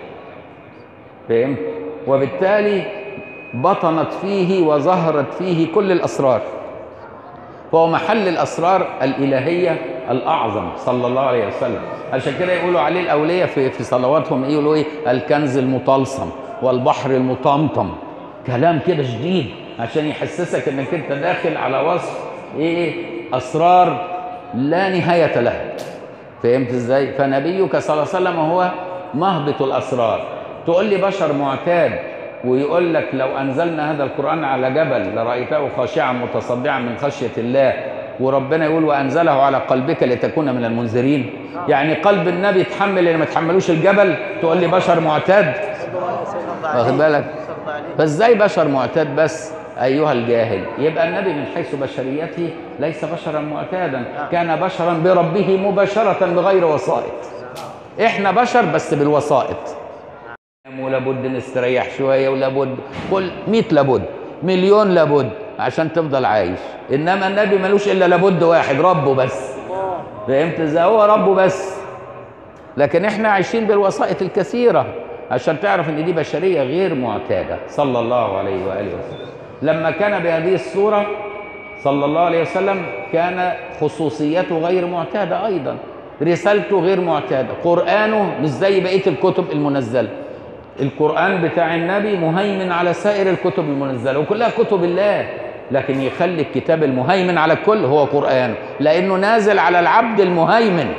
فهمت؟ وبالتالي بطنت فيه وظهرت فيه كل الأسرار، فهو محل الأسرار الإلهية الأعظم صلى الله عليه وسلم. عشان كده يقولوا عليه الأولية في صلواتهم يقولوا إيه؟ الكنز المطلسم والبحر المطمطم. كلام كده شديد عشان يحسسك إنك أنت داخل على وصف إيه؟ أسرار لا نهاية لها. فهمت إزاي؟ فنبيك صلى الله عليه وسلم هو مهبط الأسرار. تقول لي بشر معتاد ويقول لك لو أنزلنا هذا القرآن على جبل لرأيته خاشعا متصدعا من خشية الله، وربنا يقول وأنزله على قلبك لتكون من المنذرين. يعني قلب النبي يتحمل اللي ما تحملوش الجبل؟ تقول لي بشر معتاد؟ واخد بالك؟ فازاي بشر معتاد بس أيها الجاهل؟ يبقى النبي من حيث بشريته ليس بشرا معتادا، كان بشرا بربه مباشرة بغير وسائط. احنا بشر بس بالوسائط، ولابد نستريح شوية، ولابد كل 100 لابد، مليون لابد عشان تفضل عايش. إنما النبي ملوش إلا لابد واحد، ربه بس. فهمت ازاي؟ هو ربه بس. لكن احنا عايشين بالوسائط الكثيرة عشان تعرف ان دي بشرية غير معتادة صلى الله عليه وآله وسلم. لما كان بهذه الصورة صلى الله عليه وسلم كان خصوصيته غير معتادة أيضا، رسالته غير معتادة، قرآنه مش زي بقية الكتب المنزلة. القرآن بتاع النبي مهيمن على سائر الكتب المنزلة وكلها كتب الله، لكن يخلي الكتاب المهيمن على الكل هو قرآنه، لأنه نازل على العبد المهيمن.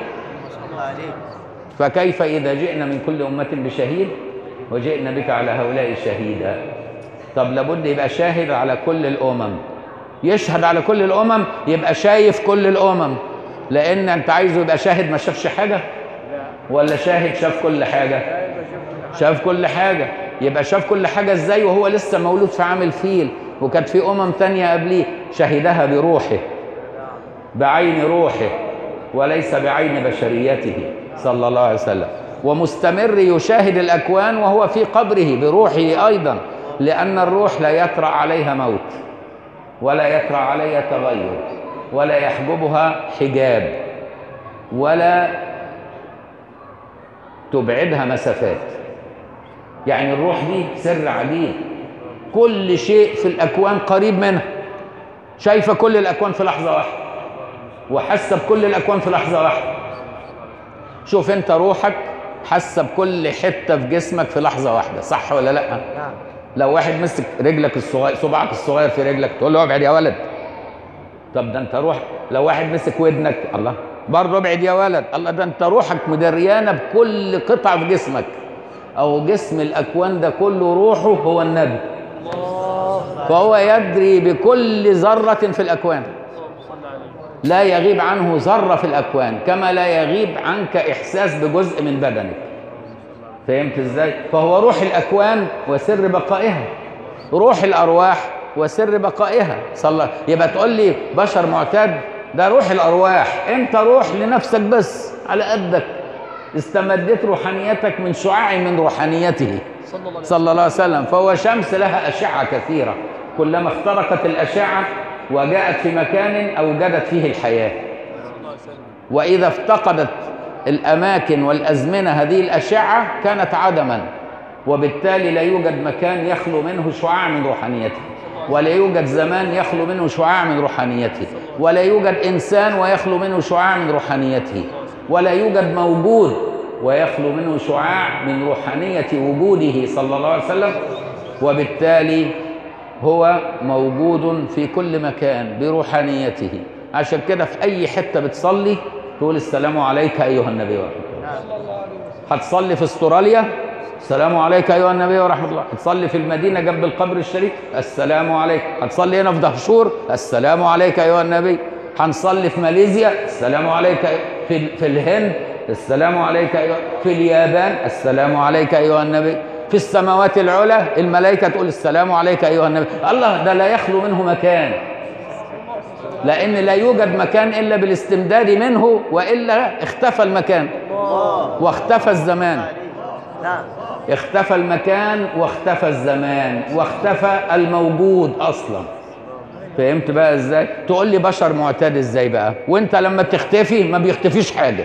فكيف إذا جئنا من كل أمة بشهيد وجئنا بك على هؤلاء شهيدا؟ طب لابد يبقى شاهد على كل الأمم، يشهد على كل الأمم، يبقى شايف كل الأمم. لأن أنت عايزه يبقى شاهد ما شافش حاجة، ولا شاهد شاف كل حاجة؟ شاف كل حاجة. يبقى شاف كل حاجة ازاي وهو لسه مولود في عام الفيل، وكانت في تانية قبليه شهدها بروحه، بعين روحه، وليس بعين بشريته صلى الله عليه وسلم. ومستمر يشاهد الأكوان وهو في قبره بروحه أيضا، لأن الروح لا يطرأ عليها موت، ولا يطرأ عليها تغير، ولا يحجبها حجاب، ولا تبعدها مسافات. يعني الروح دي سر عجيب، كل شيء في الأكوان قريب منها، شايفة كل الأكوان في لحظة واحدة، وحاسة بكل الأكوان في لحظة واحدة. شوف أنت روحك حاسه بكل حته في جسمك في لحظه واحده، صح ولا لا؟ نعم. لو واحد مسك رجلك الصغير، صباعك الصغير في رجلك، تقول له ابعد يا ولد. طب ده انت روح. لو واحد مسك ودنك، الله، برضه ابعد يا ولد. الله، ده انت روحك مدريانه بكل قطعه في جسمك. او جسم الاكوان ده كله روحه هو النبي، فهو يدري بكل ذره في الاكوان، لا يغيب عنه ذره في الاكوان، كما لا يغيب عنك احساس بجزء من بدنك. فهمت ازاي؟ فهو روح الاكوان وسر بقائها، روح الارواح وسر بقائها. صلى. يبقى تقول لي بشر معتاد، ده روح الارواح. انت روح لنفسك بس على قدك، استمدت روحانيتك من شعاع من روحانيته صلى الله عليه وسلم. فهو شمس لها اشعه كثيره، كلما اخترقت الاشعه وجاءت في مكان اوجدت فيه الحياه. واذا افتقدت الاماكن والازمنه هذه الاشعه كانت عدما، وبالتالي لا يوجد مكان يخلو منه شعاع من روحانيته، ولا يوجد زمان يخلو منه شعاع من روحانيته، ولا يوجد انسان ويخلو منه شعاع من روحانيته، ولا يوجد موجود ويخلو منه شعاع من روحانيه وجوده صلى الله عليه وسلم. وبالتالي هو موجود في كل مكان بروحانيته. عشان كده في اي حته بتصلي تقول السلام عليك ايها النبي ورحمه الله. هتصلي في استراليا، السلام عليك ايها النبي ورحمه الله. هتصلي في المدينه جنب القبر الشريف، السلام عليك. هتصلي هنا في دهشور، السلام عليك ايها النبي. هنصلي في ماليزيا، السلام عليك. في الهند، السلام عليك أيها. في اليابان، السلام عليك ايها النبي. في السماوات العلى الملائكه تقول السلام عليك ايها النبي. الله، ده لا يخلو منه مكان، لأن لا يوجد مكان إلا بالاستمداد منه، وإلا اختفى المكان واختفى الزمان. اختفى المكان واختفى الزمان واختفى الموجود أصلا. فهمت بقى إزاي؟ تقول لي بشر معتاد إزاي بقى؟ وإنت لما بتختفي ما بيختفيش حاجة،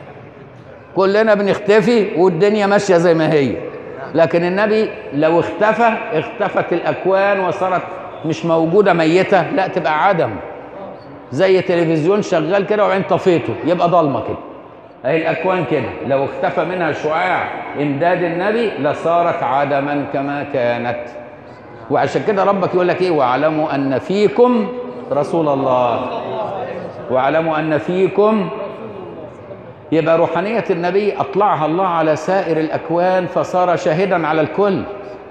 كلنا بنختفي والدنيا ماشية زي ما هي. لكن النبي لو اختفى اختفت الأكوان وصارت مش موجودة ميتة، لا تبقى عدم، زي تلفزيون شغال كده وعين طفيته يبقى ضلمه كده. اهي الاكوان كده لو اختفى منها شعاع امداد النبي لصارت عدما كما كانت. وعشان كده ربك يقول لك ايه؟ واعلموا ان فيكم رسول الله، واعلموا ان فيكم. يبقى روحانيه النبي اطلعها الله على سائر الاكوان فصار شاهدا على الكل،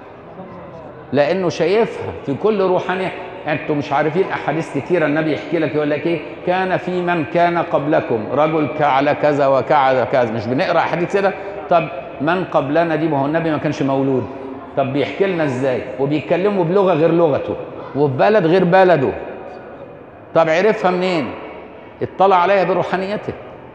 لانه شايفها في كل روحانيه. انتم مش عارفين احاديث كتيره النبي يحكي لك، يقول لك ايه؟ كان في من كان قبلكم رجل فعل كذا وكذا كذا. مش بنقرا احاديث كده؟ طب من قبلنا دي، ما هو النبي ما كانش مولود، طب بيحكي لنا ازاي؟ وبيتكلموا بلغه غير لغته وفي بلد غير بلده. طب عرفها منين؟ اطلع عليها بروحانيته.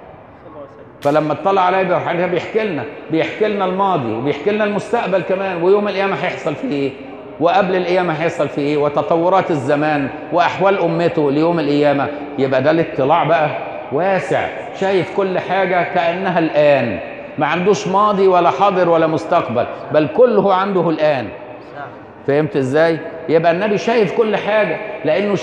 فلما اطلع عليها بروحانيته بيحكي لنا الماضي وبيحكي لنا المستقبل كمان، ويوم القيامه هيحصل فيه ايه، وقبل القيامة هيحصل فيه ايه، وتطورات الزمان وأحوال أمته ليوم القيامة. يبقى ده الاطلاع بقى واسع، شايف كل حاجة كأنها الآن، ما عندوش ماضي ولا حاضر ولا مستقبل، بل كله عنده الآن. فهمت ازاي؟ يبقى النبي شايف كل حاجة لأنه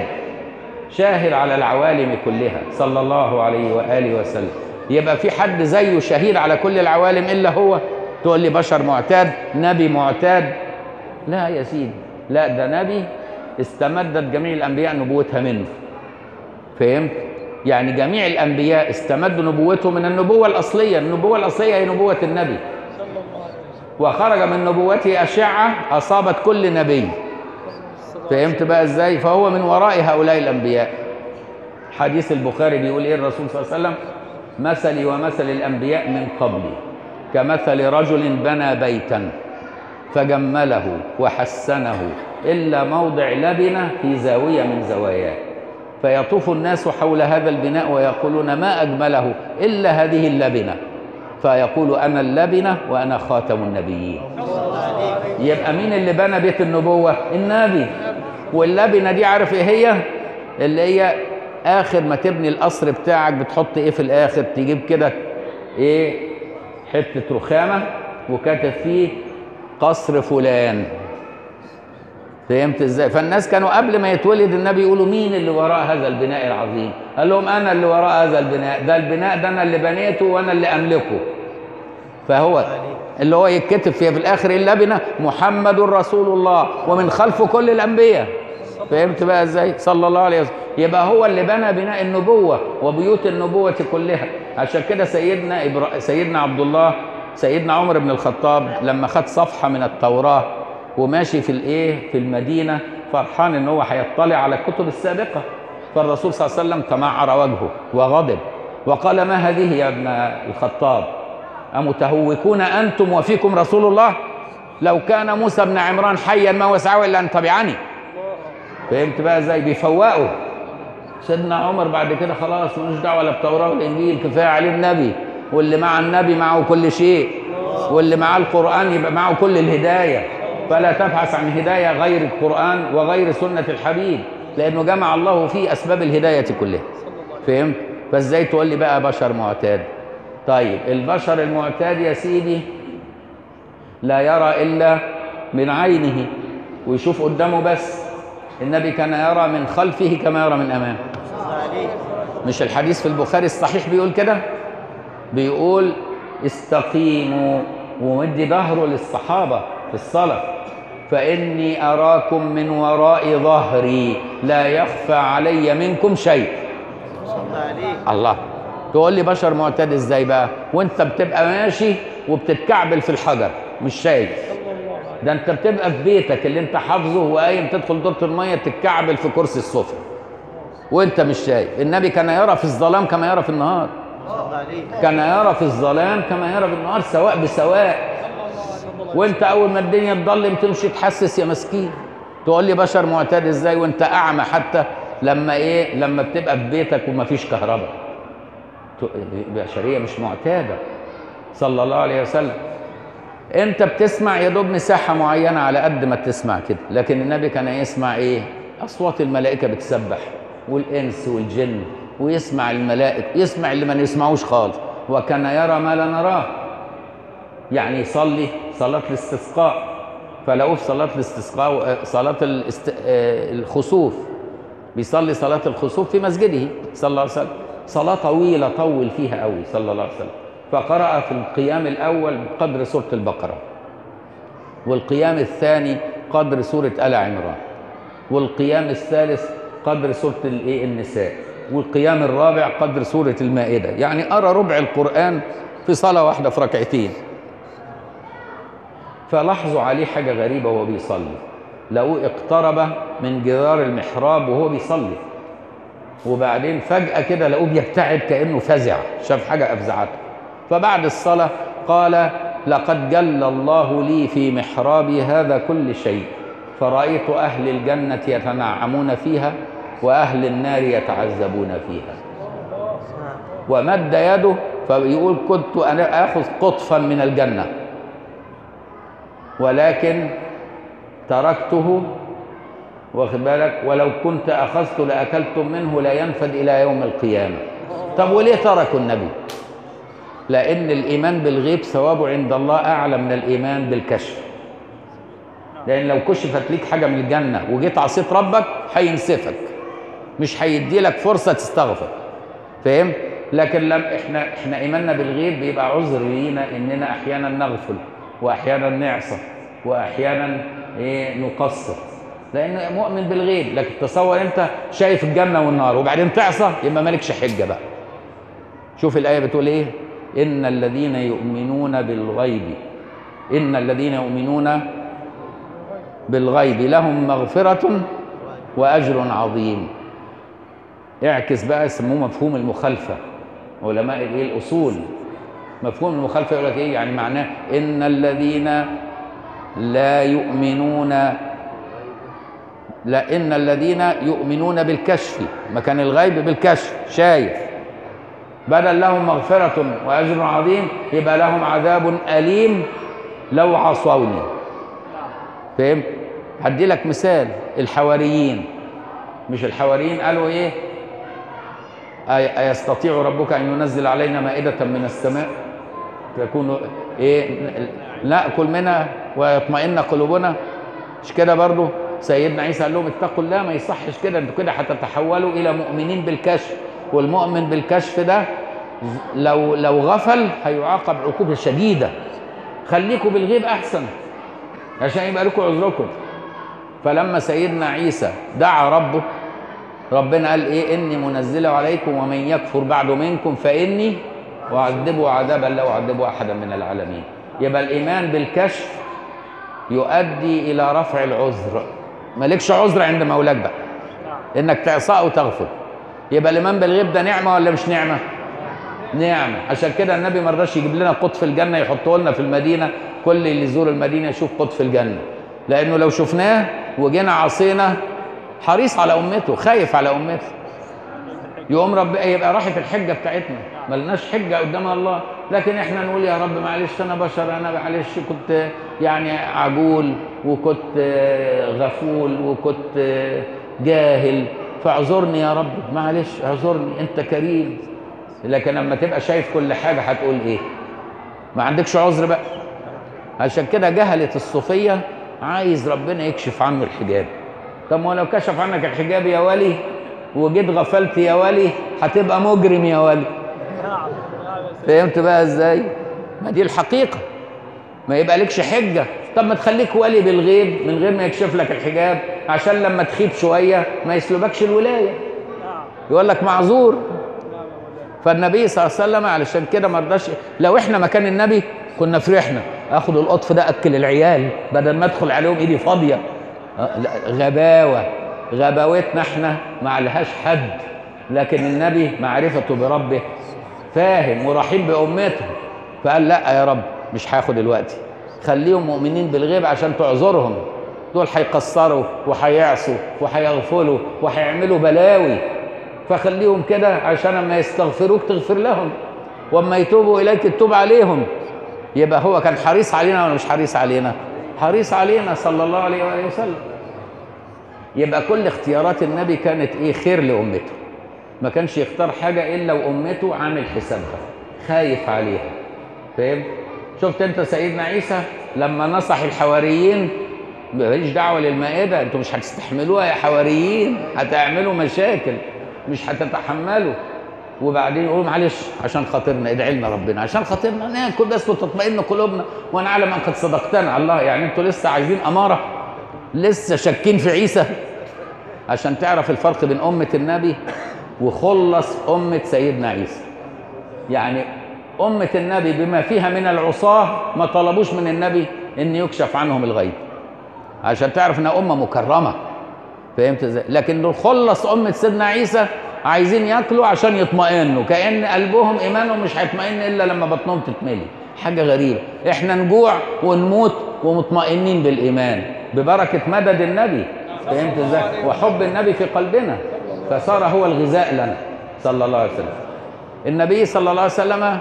شاهد على العوالم كلها صلى الله عليه وآله وسلم. يبقى في حد زيه شهيد على كل العوالم إلا هو؟ تقول لي بشر معتاد، نبي معتاد؟ لا يا سيدي، لا، ده نبي استمدت جميع الأنبياء نبوتها منه. فهمت؟ يعني جميع الأنبياء استمدوا نبوته من النبوة الأصلية. النبوة الأصلية هي نبوة النبي، وخرج من نبوته أشعة أصابت كل نبي. فهمت بقى إزاي؟ فهو من وراء هؤلاء الأنبياء. حديث البخاري بيقول إيه الرسول صلى الله عليه وسلم؟ مثلي ومثل الأنبياء من قبلي كمثل رجل بنى بيتا فجمله وحسنه إلا موضع لبنة في زاوية من زواياه، فيطوف الناس حول هذا البناء ويقولون ما أجمله إلا هذه اللبنة، فيقول أنا اللبنة وأنا خاتم النبيين. يبقى مين اللي بنى بيت النبوة؟ النبي. واللبنة دي عارف إيه هي؟ اللي هي آخر ما تبني القصر بتاعك بتحط إيه في الآخر؟ تجيب كده إيه؟ حتة رخامة وكاتب فيه قصر فلان. فهمت ازاي؟ فالناس كانوا قبل ما يتولد النبي يقولوا مين اللي وراء هذا البناء العظيم؟ قال لهم انا اللي وراء هذا البناء، ده البناء ده انا اللي بنيته وانا اللي املكه. فهو اللي هو يتكتب فيها في الاخر اللبنه محمد رسول الله ومن خلفه كل الانبياء. فهمت بقى ازاي؟ صلى الله عليه وسلم. يبقى هو اللي بنى بناء النبوه وبيوت النبوه كلها. عشان كده سيدنا عبد الله، سيدنا عمر بن الخطاب لما خد صفحه من التوراه وماشي في المدينه فرحان ان هو هيطلع على الكتب السابقه، فالرسول صلى الله عليه وسلم تمعر وجهه وغضب وقال: ما هذه يا ابن الخطاب؟ أمتهوكون أنتم وفيكم رسول الله؟ لو كان موسى بن عمران حيا ما وسعه إلا أن تبعني. فهمت بقى ازاي؟ بيفوقوا. سيدنا عمر بعد كده خلاص ملوش دعوه لا بالتوراه والانجيل، كفايه عليه النبي، واللي مع النبي معه كل شيء، واللي معاه القران يبقى معه كل الهدايه. فلا تبحث عن هدايه غير القران وغير سنه الحبيب، لانه جمع الله فيه اسباب الهدايه كلها. فهمت؟ فازاي تقول لي بقى بشر معتاد؟ طيب البشر المعتاد يا سيدي لا يرى الا من عينه ويشوف قدامه بس. النبي كان يرى من خلفه كما يرى من امامه. مش الحديث في البخاري الصحيح بيقول كده؟ بيقول: استقيموا، ومدي ظهره للصحابه في الصلاه، فاني اراكم من وراء ظهري لا يخفى علي منكم شيء. الله، تقول لي بشر معتاد ازاي بقى وانت بتبقى ماشي وبتتكعبل في الحجر مش شايف؟ ده انت بتبقى في بيتك اللي انت حافظه وقايم تدخل دورة المية تتكعبل في كرسي السفرة وانت مش شايف. النبي كان يرى في الظلام كما يرى في النهار، كان يرى في الظلام كما يرى في النهار، سواء بسواء. وانت اول ما الدنيا تضلم تمشي تحسس يا مسكين. تقول لي بشر معتاد ازاي وانت اعمى؟ حتى لما بتبقى في بيتك ومفيش كهرباء بشرية مش معتادة. صلى الله عليه وسلم. انت بتسمع يا دوب مساحه معينه على قد ما تسمع كده، لكن النبي كان يسمع ايه؟ اصوات الملائكه بتسبح والانس والجن، ويسمع الملائكه، يسمع اللي ما نسمعوش خالص. وكان يرى ما لا نراه. يعني يصلي صلاه الاستسقاء، فلقوه في صلاه الاستسقاء صلاه الخسوف، بيصلي صلاه الخسوف في مسجده صلى الله عليه وسلم، صلاه طويله طول فيها قوي صلى الله عليه وسلم. فقرأ في القيام الأول بقدر سورة البقرة، والقيام الثاني قدر سورة آل عمران، والقيام الثالث قدر سورة النساء، والقيام الرابع قدر سورة المائدة. يعني قرأ ربع القرآن في صلاة واحدة في ركعتين. فلاحظوا عليه حاجة غريبة وهو بيصلي، لقوه اقترب من جدار المحراب وهو بيصلي، وبعدين فجأة كده لقوه بيبتعد كأنه فزع، شاف حاجة أفزعته. فبعد الصلاة قال: لقد جل الله لي في محرابي هذا كل شيء، فرأيت أهل الجنة يتنعمون فيها وأهل النار يتعذبون فيها. ومد يده فيقول: كنت أنا آخذ قطفا من الجنة ولكن تركته، واخد بالك، ولو كنت أخذت لأكلتم منه لا ينفد إلى يوم القيامة. طب وليه تركوا النبي؟ لأن الإيمان بالغيب ثوابه عند الله أعلى من الإيمان بالكشف. لأن لو كشفت ليك حاجة من الجنة وجيت عصيت ربك هينسفك، مش هيدي لك فرصة تستغفر. فهم؟ لكن احنا إيماننا بالغيب بيبقى عذر لينا إننا أحيانا نغفل وأحيانا نعصى وأحيانا نقصر، لأن مؤمن بالغيب. لكن تصور أنت شايف الجنة والنار وبعدين تعصى، يبقى مالكش حجة بقى. شوف الآية بتقول إيه؟ إن الذين يؤمنون بالغيب، إن الذين يؤمنون بالغيب لهم مغفرة وأجر عظيم. اعكس بقى، يسموه مفهوم المخالفة علماء الأصول. مفهوم المخالفة يقول لك إيه؟ يعني معناه إن الذين لا يؤمنون، لا، إن الذين يؤمنون بالكشف، مكان الغيب بالكشف شايف، بدل لهم مغفرة وأجر عظيم يبقى لهم عذاب أليم لو عصوني. فهم؟ هدي لك مثال. الحواريين، مش الحواريين قالوا إيه؟ أيستطيع ربك أن ينزل علينا مائدة من السماء تكون إيه؟ نأكل منها ويطمئن قلوبنا. مش كده برضو سيدنا عيسى قال لهم: اتقوا الله، ما يصحش كده، انتوا كده هتتحولوا إلى مؤمنين بالكشف. والمؤمن بالكشف ده لو غفل هيعاقب عقوبة شديدة. خليكم بالغيب أحسن عشان يبقى لكم عذركم. فلما سيدنا عيسى دعا ربه، ربنا قال إيه؟ إني منزله عليكم ومن يكفر بعد منكم فإني أعذبه عذابا لا أعذب أحدا من العالمين. يبقى الإيمان بالكشف يؤدي إلى رفع العذر. مالكش عذر عند مولاك بقى إنك تعصاه وتغفر. يبقى الإيمان بالغيب ده نعمة ولا مش نعمة؟ نعمة. عشان كده النبي ما رضاش يجيب لنا قطف الجنة يحطه لنا في المدينة، كل اللي يزور المدينة يشوف قطف الجنة، لأنه لو شفناه وجينا عصينا حريص على أمته، خايف على أمته، يقوم رب يبقى راحت الحجة بتاعتنا، ملناش حجة قدام الله. لكن احنا نقول يا رب معلش أنا بشر، أنا معلش كنت يعني عجول وكنت غفول وكنت جاهل، فاعذرني يا رب، معلش اعذرني، أنت كريم. لكن لما تبقى شايف كل حاجة هتقول إيه؟ ما عندكش عذر بقى. عشان كده جهلة الصوفية عايز ربنا يكشف عنه الحجاب. طب ما لو كشف عنك الحجاب يا ولي وجيت غفلت يا ولي هتبقى مجرم يا ولي. فهمت بقى ازاي؟ ما دي الحقيقة. ما يبقى لكش حجة. طب ما تخليك ولي بالغيب من غير ما يكشف لك الحجاب، عشان لما تخيب شوية ما يسلبكش الولاية، يقول لك معذور. فالنبي صلى الله عليه وسلم علشان كده ما رضاش. لو احنا مكان النبي كنا فرحنا، اخد القطف ده اكل العيال بدل ما ادخل عليهم ايدي فاضيه. غباوه، غباوتنا احنا ما لهاش حد. لكن النبي معرفته بربه فاهم ورحيم بامته، فقال لا يا رب مش هاخد الوقت، خليهم مؤمنين بالغيب عشان تعذرهم. دول هيقصروا وهيعصوا وهيغفلوا وهيعملوا بلاوي، فخليهم كده عشان لما يستغفروك تغفر لهم، واما يتوبوا اليك تتوب عليهم. يبقى هو كان حريص علينا ولا مش حريص علينا؟ حريص علينا صلى الله عليه وآله وسلم. يبقى كل اختيارات النبي كانت ايه؟ خير لامته. ما كانش يختار حاجه الا وامته عامل حسابها، خايف عليها. فاهم؟ شفت انت سيدنا عيسى لما نصح الحواريين ماليش دعوه للمائده، انتوا مش هتستحملوها يا حواريين، هتعملوا مشاكل مش هتتحملوا. وبعدين يقولوا معلش عشان خاطرنا ادعي لنا ربنا، عشان خاطرنا ناكل بس وتطمئن قلوبنا ونعلم ان قد صدقتنا. الله، يعني انتوا لسه عايزين اماره؟ لسه شاكين في عيسى؟ عشان تعرف الفرق بين امه النبي وخلص امه سيدنا عيسى. يعني امه النبي بما فيها من العصاه ما طلبوش من النبي ان يكشف عنهم الغيب، عشان تعرف انها امه مكرمه. فهمت ازاي؟ لكن خلص امه سيدنا عيسى عايزين ياكلوا عشان يطمئنوا، كأن قلبهم ايمانهم مش هيطمئن الا لما بطنهم تتملي. حاجه غريبه، احنا نجوع ونموت ومطمئنين بالايمان ببركه مدد النبي. فهمت ازاي؟ وحب النبي في قلبنا، فصار هو الغذاء لنا صلى الله عليه وسلم. النبي صلى الله عليه وسلم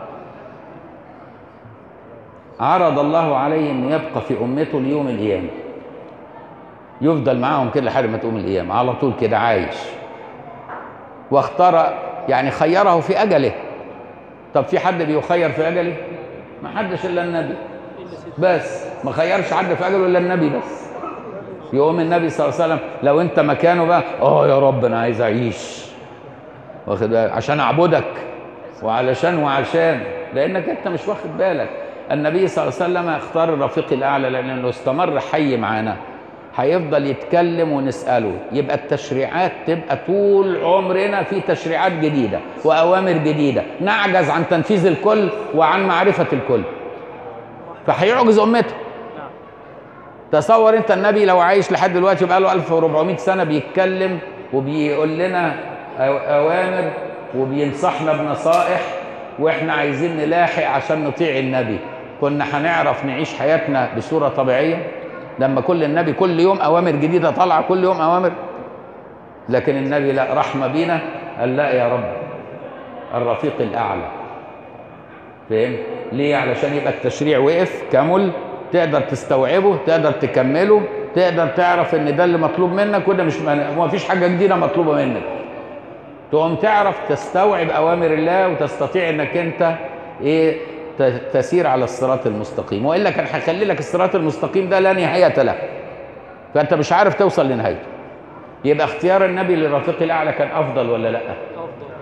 عرض الله عليه ان يبقى في امته ليوم القيامه، يفضل معاهم كده لحد ما تقوم القيامه على طول كده عايش. واختار يعني خيره في اجله. طب في حد بيخير في اجله؟ ما حدش الا النبي بس، ما خيرش حد في اجله الا النبي بس. يقوم النبي صلى الله عليه وسلم لو انت مكانه بقى يا رب انا عايز اعيش، واخد بالك، عشان اعبدك وعشان لانك انت مش واخد بالك. النبي صلى الله عليه وسلم اختار الرفيق الاعلى لانه استمر حي معانا، هيفضل يتكلم ونسأله. يبقى التشريعات تبقى طول عمرنا في تشريعات جديدة وأوامر جديدة، نعجز عن تنفيذ الكل وعن معرفة الكل، فهيعجز أمته. تصور أنت النبي لو عايش لحد دلوقتي بقى له 1400 سنة بيتكلم وبيقول لنا أوامر وبينصحنا بنصائح، وإحنا عايزين نلاحق عشان نطيع النبي، كنا هنعرف نعيش حياتنا بصورة طبيعية؟ لما كل النبي كل يوم أوامر جديدة طالعة، كل يوم أوامر. لكن النبي لا، رحمة بينا، قال لا يا رب الرفيق الأعلى. فهم؟ ليه؟ علشان يبقى التشريع وقف كمل، تقدر تستوعبه، تقدر تكمله، تقدر تعرف ان ده اللي مطلوب منك وده مش، ما فيش حاجة جديدة مطلوبة منك. تقوم تعرف تستوعب أوامر الله وتستطيع انك انت تسير على الصراط المستقيم. وإلا كان هيخلي لك الصراط المستقيم ده لا نهاية له، فأنت مش عارف توصل لنهايته. يبقى اختيار النبي للرفيق الأعلى كان أفضل ولا لأ؟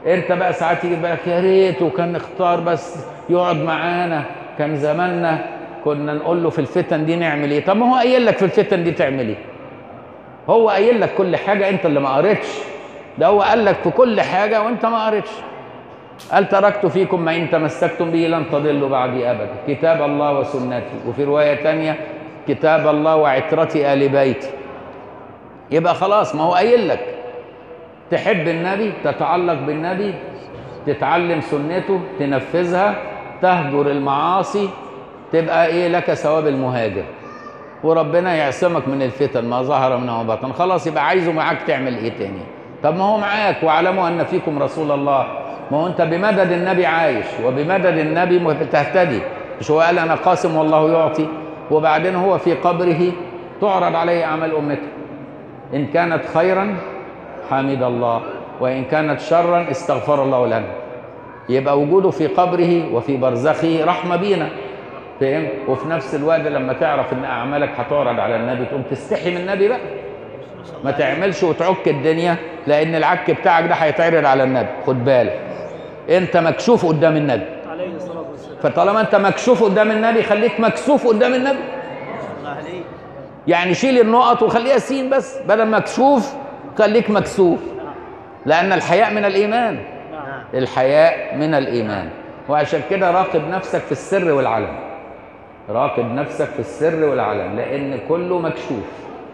انت بقى ساعات يجي بالك يا ريت وكان نختار بس يقعد معانا، كان زماننا كنا نقول له في الفتن دي نعمل ايه. طب ما هو قايل لك في الفتن دي تعمل ايه، هو قايل لك كل حاجه، انت اللي ما قريتش. ده هو قال لك في كل حاجه وانت ما قريتش. قال تركت فيكم ما ان تمسكتم به لن تضلوا بعدي ابدا، كتاب الله وسنتي. وفي روايه ثانيه كتاب الله وعترتي ال بيتي. يبقى خلاص، ما هو قايل لك تحب النبي، تتعلق بالنبي، تتعلم سنته، تنفذها، تهجر المعاصي، تبقى ايه لك ثواب المهاجر، وربنا يعصمك من الفتن ما ظهر منها وما بطن. خلاص يبقى عايزه معاك تعمل ايه تاني؟ طب ما هو معاك، واعلموا ان فيكم رسول الله. ما هو انت بمدد النبي عايش، وبمدد النبي تهتدي. مش هو قال انا قاسم والله يعطي؟ وبعدين هو في قبره تعرض عليه اعمال امته، ان كانت خيرا حمد الله، وان كانت شرا استغفر الله لنا. يبقى وجوده في قبره وفي برزخه رحمه بينا، فاهم؟ وفي نفس الوقت لما تعرف ان اعمالك هتعرض على النبي تقوم تستحي من النبي بقى، ما تعملش وتعك الدنيا، لان العك بتاعك ده هيتعرض على النبي. خد بالك انت مكشوف قدام النبي عليه الصلاة والسلام. فطالما انت مكشوف قدام النبي خليك مكسوف قدام النبي. يعني شيل النقط وخليها سين بس، بدل مكشوف خليك مكسوف، لان الحياء من الايمان. الحياء من الايمان. وعشان كده راقب نفسك في السر والعلن، راقب نفسك في السر والعلن، لان كله مكشوف،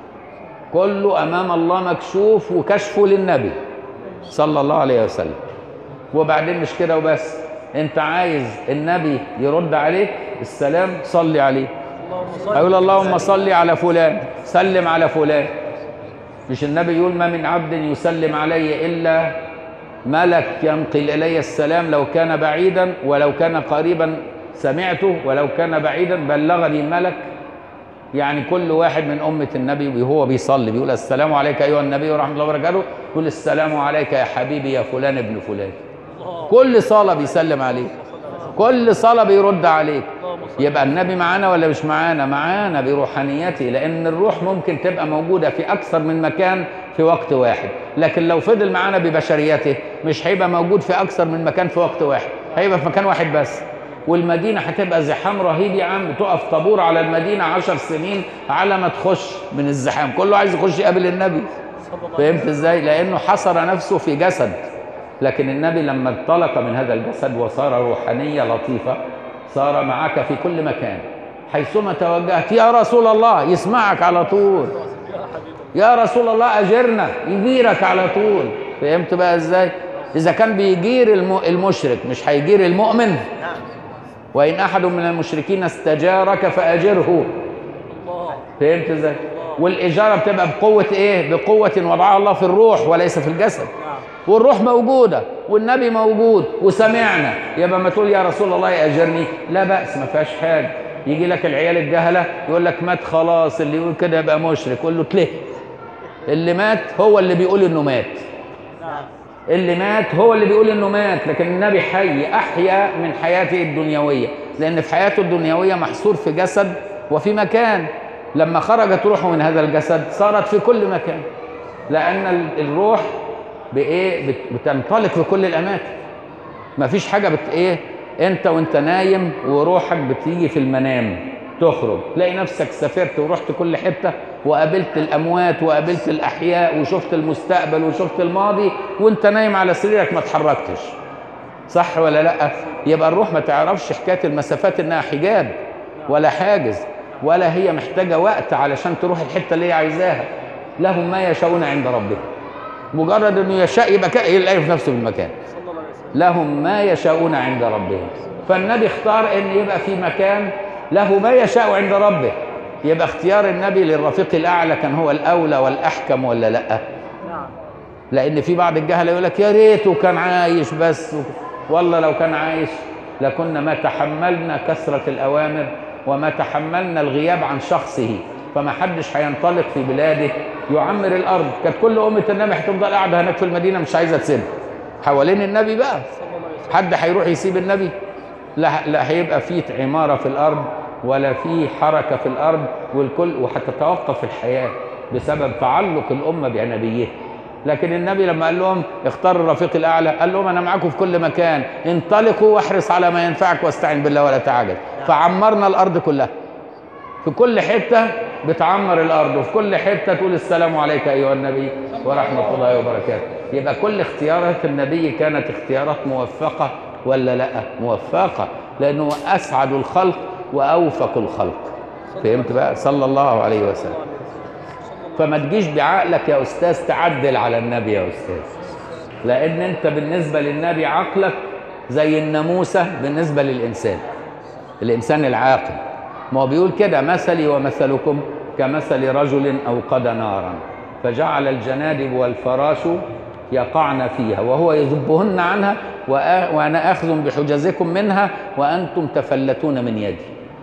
كله امام الله مكشوف، وكشفه للنبي صلى الله عليه وسلم. وبعدين مش كده وبس، انت عايز النبي يرد عليك السلام، صلي عليه. اقول اللهم صل على فلان، سلم على فلان. مش النبي يقول ما من عبد يسلم علي الا ملك ينقل الي السلام، لو كان بعيدا ولو كان قريبا سمعته، ولو كان بعيدا بلغني ملك. يعني كل واحد من أمة النبي وهو بيصلي بيقول السلام عليك أيها النبي ورحمة الله وبركاته، يقول السلام عليك يا حبيبي يا فلان ابن فلان. كل صلاة بيسلم عليك، كل صلاة بيرد عليك. يبقى النبي معانا ولا مش معانا؟ معانا بروحانيته، لأن الروح ممكن تبقى موجودة في أكثر من مكان في وقت واحد، لكن لو فضل معانا ببشريته مش هيبقى موجود في أكثر من مكان في وقت واحد، هيبقى في مكان واحد بس. والمدينة هتبقى زحام رهيب يا عم، تقف طابور على المدينة 10 سنين على ما تخش من الزحام، كله عايز يخش يقابل النبي. فهمت ازاي؟ لأنه حصر نفسه في جسد، لكن النبي لما انطلق من هذا الجسد وصار روحانية لطيفة، صار معك في كل مكان، حيثما توجهت يا رسول الله يسمعك على طول، يا رسول الله أجرنا يجيرك على طول. فهمت بقى ازاي؟ إذا كان بيجير المشرك مش هيجير المؤمن؟ وإن أحد من المشركين استجارك فأجره. فهمت ازاي؟ والإجارة بتبقى بقوة إيه؟ بقوة وضعها الله في الروح وليس في الجسد. والروح موجودة والنبي موجود وسمعنا، يبقى ما تقول يا رسول الله يأجرني، لا بأس، ما فيهاش حاجة. يجي لك العيال الجهلة يقول لك مات خلاص، اللي يقول كده يبقى مشرك. قول له تليه، اللي مات هو اللي بيقول إنه مات، اللي مات هو اللي بيقول إنه مات. لكن النبي حي، أحيا من حياته الدنيوية، لأن في حياته الدنيوية محصور في جسد وفي مكان. لما خرجت روحه من هذا الجسد صارت في كل مكان، لأن الروح بإيه؟ بتنطلق في كل الأماكن. ما فيش حاجة إيه؟ أنت وأنت نايم وروحك بتيجي في المنام، تخرج تلاقي نفسك سافرت ورحت كل حتة، وقابلت الأموات وقابلت الأحياء وشفت المستقبل وشفت الماضي، وأنت نايم على سريرك ما تحركتش. صح ولا لأ؟ يبقى الروح ما تعرفش حكاية المسافات إنها حجاب ولا حاجز، ولا هي محتاجة وقت علشان تروح الحتة اللي هي عايزاها. لهم ما يشاءون عند ربهم، مجرد انه يشاء يبقى يلاقي في نفسه بالمكان. لهم ما يشاءون عند ربهم. فالنبي اختار ان يبقى في مكان له ما يشاء عند ربه. يبقى اختيار النبي للرفيق الاعلى كان هو الاولى والاحكم ولا لا؟ لان في بعض الجهله يقول لك يا ريته كان عايش بس، والله لو كان عايش لكنا ما تحملنا كثره الاوامر وما تحملنا الغياب عن شخصه، فما حدش هينطلق في بلاده يعمر الارض. كانت كل امه النبي هتفضل قاعده هناك في المدينه مش عايزه تسيب حوالين النبي بقى. حد هيروح يسيب النبي؟ لا هيبقى فيه عماره في الارض ولا فيه حركه في الارض، والكل وهتتوقف الحياه بسبب تعلق الامه بنبيه. لكن النبي لما قال لهم اختار الرفيق الأعلى قال لهم أنا معاكم في كل مكان، انطلقوا واحرص على ما ينفعك واستعن بالله ولا تعجل. فعمرنا الأرض كلها، في كل حتة بتعمر الأرض، وفي كل حتة تقول السلام عليك أيها النبي ورحمة الله وبركاته. يبقى كل اختيارات النبي كانت اختيارات موفقة ولا لا؟ موفقة، لأنه أسعد الخلق وأوفق الخلق. فهمت بقى؟ صلى الله عليه وسلم. فما تجيش بعقلك يا أستاذ تعدل على النبي يا أستاذ، لأن أنت بالنسبة للنبي عقلك زي الناموسة بالنسبة للإنسان، الإنسان العاقل. ما هو بيقول كده مثلي ومثلكم كمثل رجل أوقد نارا فجعل الجنادب والفراش يقعن فيها وهو يذبهن عنها وأنا آخذ بحجزكم منها وأنتم تفلتون من يدي.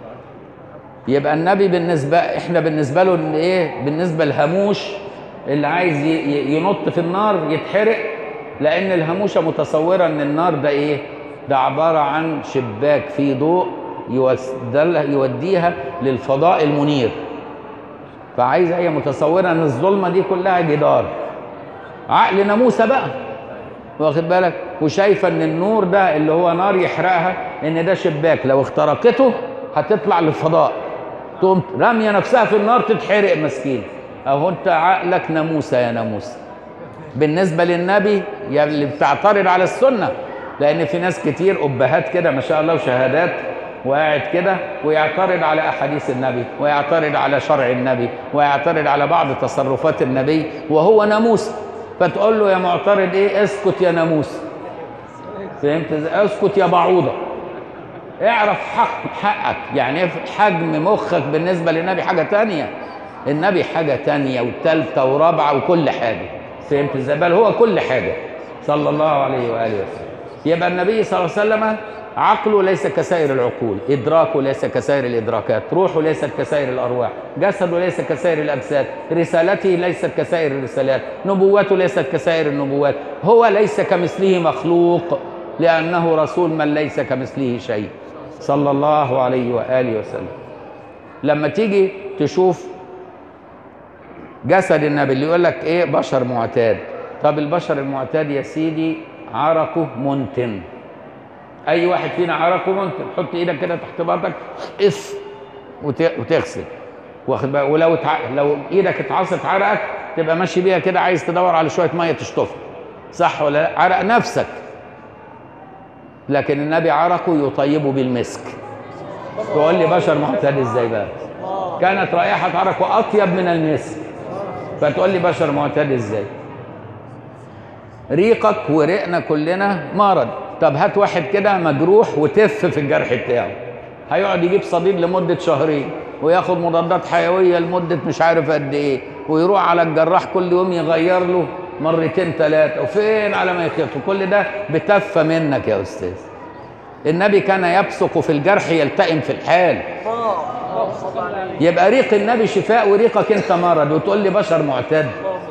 يبقى النبي احنا بالنسبة له ايه؟ بالنسبة للهموش اللي عايز ينط في النار يتحرق، لأن الهموشة متصورة ان النار ده ايه؟ ده عبارة عن شباك فيه ضوء يوديها للفضاء المنير، فعايزة هي متصورة ان الظلمة دي كلها جدار. عقل ناموسة بقى، واخد بالك؟ وشايفة ان النور ده اللي هو نار يحرقها ان ده شباك لو اخترقته هتطلع للفضاء، تقوم رامية نفسها في النار تتحرق مسكين. اهو انت عقلك ناموسة يا ناموسة بالنسبة للنبي يا اللي بتعترض على السنة. لأن في ناس كتير أبهات كده ما شاء الله وشهادات وقاعد كده ويعترض على أحاديث النبي ويعترض على شرع النبي ويعترض على بعض تصرفات النبي وهو ناموس. فتقول له يا معترض إيه؟ اسكت يا ناموس. فهمت ازاي؟ اسكت يا بعوضة. اعرف حقك، يعني حجم مخك بالنسبة للنبي حاجة تانية، النبي حاجة تانية وثالثة ورابعة وكل حاجة. فهمت ازاي؟ بل هو كل حاجة صلى الله عليه وآله وسلم. يبقى النبي صلى الله عليه وسلم عقله ليس كسائر العقول، إدراكه ليس كسائر الإدراكات، روحه ليست كسائر الأرواح، جسده ليس كسائر الأجساد، رسالته ليست كسائر الرسالات، نبوته ليست كسائر النبوات. هو ليس كمثله مخلوق لأنه رسول من ليس كمثله شيء صلى الله عليه وآله وسلم. لما تيجي تشوف جسد النبي اللي يقول لك إيه؟ بشر معتاد. طب البشر المعتاد يا سيدي عرقه منتن، اي واحد فينا عرقه منتن. حط ايدك كده تحت بطنك وتغسل، واخد بالك؟ ولو لو ايدك اتعصت عرقك تبقى ماشي بيها كده عايز تدور على شويه ميه تشطفها، صح ولا لا؟ عرق نفسك. لكن النبي عرقه يطيبه بالمسك. تقول لي بشر معتاد ازاي بقى؟ كانت رائحه عرقه اطيب من المسك، فتقول لي بشر معتاد ازاي؟ ريقك ورقنا كلنا مرض. طب هات واحد كده مجروح وتف في الجرح بتاعه، هيقعد يجيب صديد لمدة شهرين وياخد مضادات حيوية لمدة مش عارف قد ايه، ويروح على الجراح كل يوم يغير له مرتين ثلاثة، وفين على ما يخف؟ كل ده بتفة منك يا أستاذ. النبي كان يبصق في الجرح يلتئم في الحال. يبقى ريق النبي شفاء وريقك انت مرض وتقول لي بشر معتاد.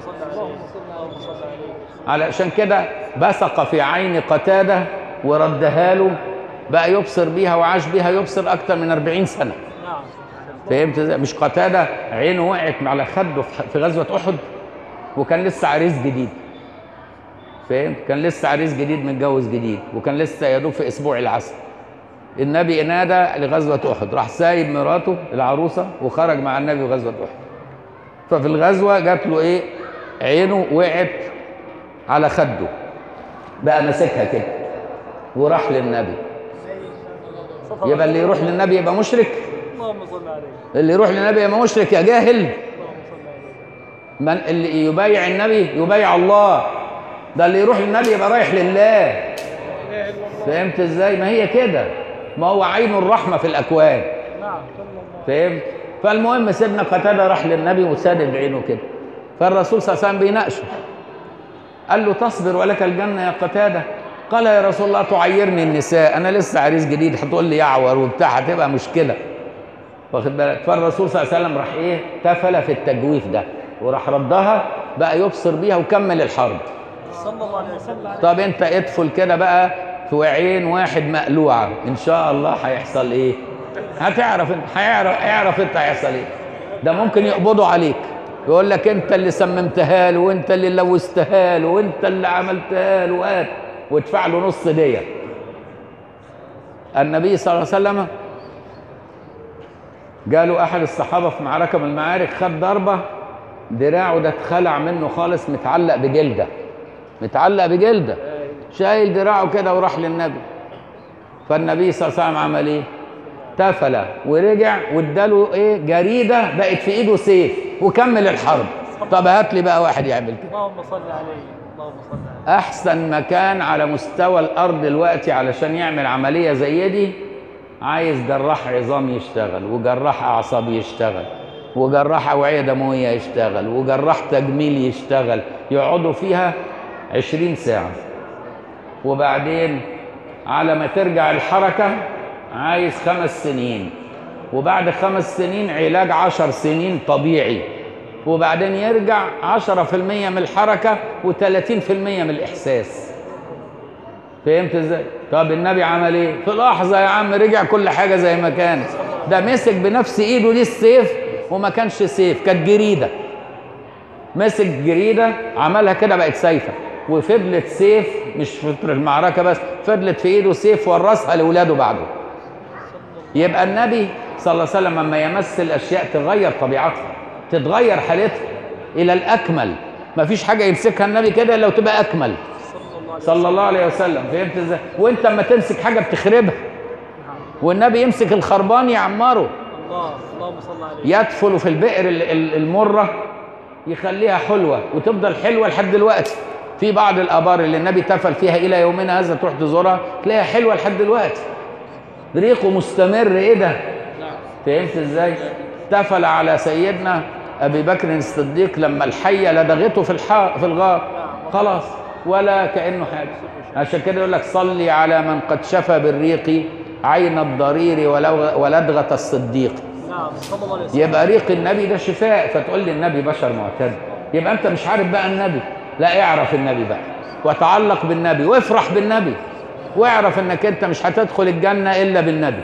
علشان كده بصق في عين قتادة وردها له، بقى يبصر بيها وعاش بيها يبصر أكتر من 40 سنة. فهمت ازاي؟ مش قتادة عينه وقعت على خده في غزوة أحد وكان لسه عريس جديد. فهمت؟ كان لسه عريس جديد متجوز جديد وكان لسه يدوب في أسبوع العسل. النبي نادى لغزوة أحد، راح سايب مراته العروسة وخرج مع النبي غزوة أحد. ففي الغزوة جات له إيه؟ عينه وقعت على خده، بقى ماسكها كده وراح للنبي. يبقى اللي يروح للنبي يبقى مشرك؟ اللهم صل عليه. اللي يروح للنبي يبقى مشرك يا جاهل. اللهم صل عليه. من اللي يبايع النبي يبايع الله، ده اللي يروح للنبي يبقى رايح لله. فهمت ازاي؟ ما هي كده، ما هو عين الرحمة في الأكوان. فهمت؟ فالمهم سيدنا قتادة راح للنبي وسادد عينه كده، فالرسول صلى الله عليه وسلم بيناقشه، قال له تصبر ولك الجنة يا قتادة؟ قال يا رسول الله تعيرني النساء، أنا لسه عريس جديد هتقول لي يعور وبتاع هتبقى مشكلة، واخد بالك؟ فالرسول صلى الله عليه وسلم راح إيه؟ تفل في التجويف ده وراح ردها، بقى يبصر بيها وكمل الحرب صلى الله عليه وسلم. طب أنت ادخل كده بقى في عين واحد مقلوعة، إن شاء الله هيحصل إيه؟ هتعرف، هيعرف أنت هيحصل إيه؟ ده ممكن يقبضوا عليك يقول لك انت اللي سممتها له وانت اللي لوثتها له وانت اللي عملتها له وادفع له نص دية. النبي صلى الله عليه وسلم جاله احد الصحابه في معركه من المعارك، خد ضربه دراعه ده اتخلع منه خالص، متعلق بجلده، متعلق بجلده، شايل دراعه كده وراح للنبي. فالنبي صلى الله عليه وسلم عمل ايه؟ تفل ورجع واداله ايه؟ جريده بقت في ايده سيف وكمل الحرب. طب هات لي بقى واحد يعمل كده. اللهم صل عليه، اللهم صل عليه. احسن مكان على مستوى الارض دلوقتي علشان يعمل عمليه زي دي عايز جراح عظام يشتغل، وجراح اعصاب يشتغل، وجراح اوعيه دمويه يشتغل، وجراح تجميل يشتغل، يقعدوا فيها 20 ساعه. وبعدين على ما ترجع الحركه عايز 5 سنين، وبعد 5 سنين علاج 10 سنين طبيعي، وبعدين يرجع 10% من الحركه و30% من الاحساس. فهمت ازاي؟ طب النبي عمل ايه؟ في لحظه يا عم رجع كل حاجه زي ما كانت. ده مسك بنفس ايده دي السيف، وما كانش سيف، كانت جريده. مسك جريده عملها كده بقت سيفه، وفضلت سيف مش في المعركه بس، فضلت في ايده سيف ورثها لاولاده بعده. يبقى النبي صلى الله عليه وسلم لما يمس الاشياء تغير طبيعتها، تتغير حالتها الى الاكمل. ما فيش حاجه يمسكها النبي كده الا وتبقى اكمل صلى الله عليه وسلم. فهمت ازاي؟ وانت اما تمسك حاجه بتخربها، والنبي يمسك الخربان يعمره. اللهم صل عليه. يدفل في البئر المره يخليها حلوه وتفضل حلوه لحد دلوقتي. في بعض الابار اللي النبي تفل فيها الى يومنا هذا تروح تزورها تلاقيها حلوه لحد دلوقتي، ريقه مستمر. ايه ده؟ فهمت ازاي؟ تفل على سيدنا ابي بكر الصديق لما الحيه لدغته في الغار، خلاص ولا كانه حاجه. عشان كده يقول لك صلي على من قد شفى بالريق عين الضرير ولدغه الصديق. صلى الله عليه وسلم. يبقى ريق النبي ده شفاء. فتقول لي النبي بشر معتد، يبقى انت مش عارف بقى النبي. لا، اعرف النبي بقى وتعلق بالنبي وافرح بالنبي، واعرف انك انت مش هتدخل الجنه الا بالنبي،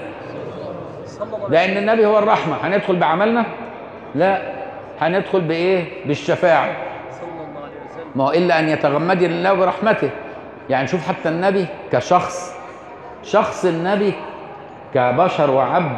لان النبي هو الرحمه. هندخل بعملنا؟ لا، هندخل بايه؟ بالشفاعه. ما هو الا ان يتغمدني الله برحمته. يعني شوف حتى النبي كشخص، شخص النبي كبشر وعبد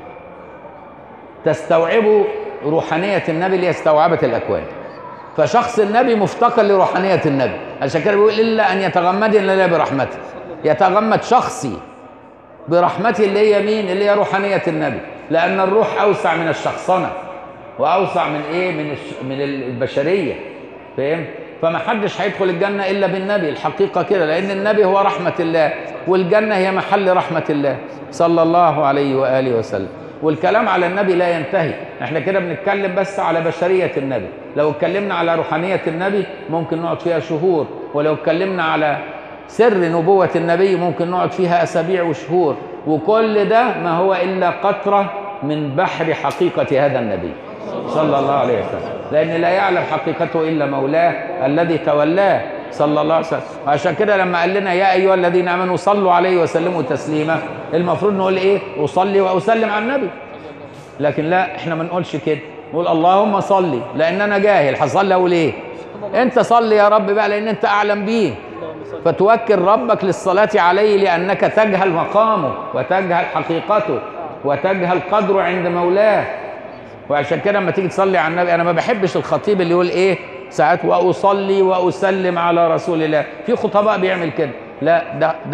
تستوعبه روحانيه النبي اللي استوعبت الاكوان. فشخص النبي مفتقر لروحانيه النبي، عشان كده بيقول الا ان يتغمدني الله برحمته. يتغمد شخصي برحمته اللي هي مين؟ اللي هي روحانيه النبي، لان الروح اوسع من الشخصنه واوسع من ايه؟ من البشريه. فهمت؟ فما حدش هيدخل الجنه الا بالنبي، الحقيقه كده، لان النبي هو رحمه الله، والجنه هي محل رحمه الله صلى الله عليه واله وسلم. والكلام على النبي لا ينتهي. احنا كده بنتكلم بس على بشريه النبي. لو اتكلمنا على روحانيه النبي ممكن نقعد فيها شهور، ولو اتكلمنا على سر نبوه النبي ممكن نقعد فيها اسابيع وشهور. وكل ده ما هو الا قطره من بحر حقيقه هذا النبي صلى الله عليه وسلم، لأن لا يعلم حقيقته إلا مولاه الذي تولاه صلى الله عليه وسلم. وعشان كده لما قال لنا يا أيها الذين آمنوا صلوا عليه وسلموا تسليما، المفروض نقول إيه؟ أصلي وأسلم على النبي. لكن لا، إحنا ما نقولش كده، نقول اللهم صلي، لأن أنا جاهل هصلي أقول إيه؟ أنت صلي يا رب بقى، لأن أنت أعلم بيه. فتوكل ربك للصلاة عليه لأنك تجهل مقامه وتجهل حقيقته وتجهل قدره عند مولاه. وعشان كده لما تيجي تصلي على النبي، انا ما بحبش الخطيب اللي يقول ايه ساعات واصلي واسلم على رسول الله. في خطباء بيعمل كده، لا،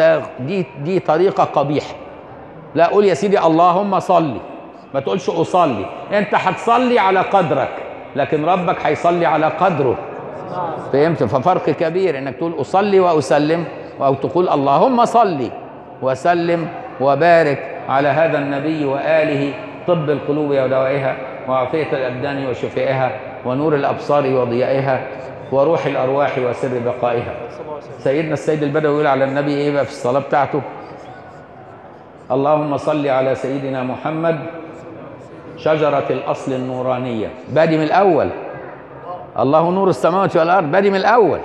دي طريقه قبيحه. لا، قول يا سيدي اللهم صلي، ما تقولش اصلي. انت هتصلي على قدرك، لكن ربك هيصلي على قدره. فهمت؟ ففرق كبير انك تقول اصلي واسلم، او تقول اللهم صلي وسلم وبارك على هذا النبي واله، طب القلوب ودوائها، وعافية الأبدان وشفائها، ونور الأبصار وضيائها، وروح الأرواح وسر بقائها. سيدنا السيد البدوي يقول على النبي إيه بقى في الصلاة بتاعته؟ اللهم صل على سيدنا محمد شجرة الأصل النورانية. بادي من الأول، الله نور السماوات والأرض، بادي من الأول.